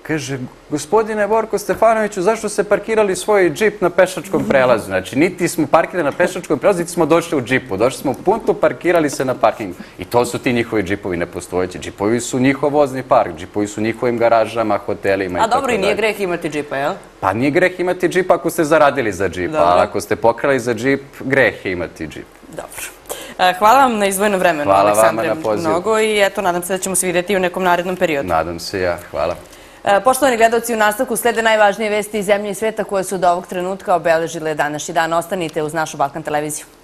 Kaže, gospodine Borko Stefanoviću, zašto ste parkirali svoj džip na pešačkom prelazu? Znači, niti smo parkirali na pešačkom prelazu, niti smo došli u džipu. Došli smo u puntu, parkirali se na parkingu. I to su ti njihovi džipovi nepostojeći. Džipovi su njihov vozni park, džipovi su njihovim garažama, hotelima i tako dalje. A dobro, i nije greh imati džipa, jel? Pa nije greh imati džip ako ste zaradili za džip, ali ako ste pokrali za džip, greh je imati džip. Dobro. Hvala vam na izdvojenom vremenu, Aleksandre, mnogo i eto, nadam se da ćemo se vidjeti u nekom narednom periodu. Nadam se ja, hvala. Poštovani gledalci, u nastavku slede najvažnije vesti iz zemlje i sveta koje su do ovog trenutka obeležile današnji dan. Ostanite uz našu Balkan televiziju.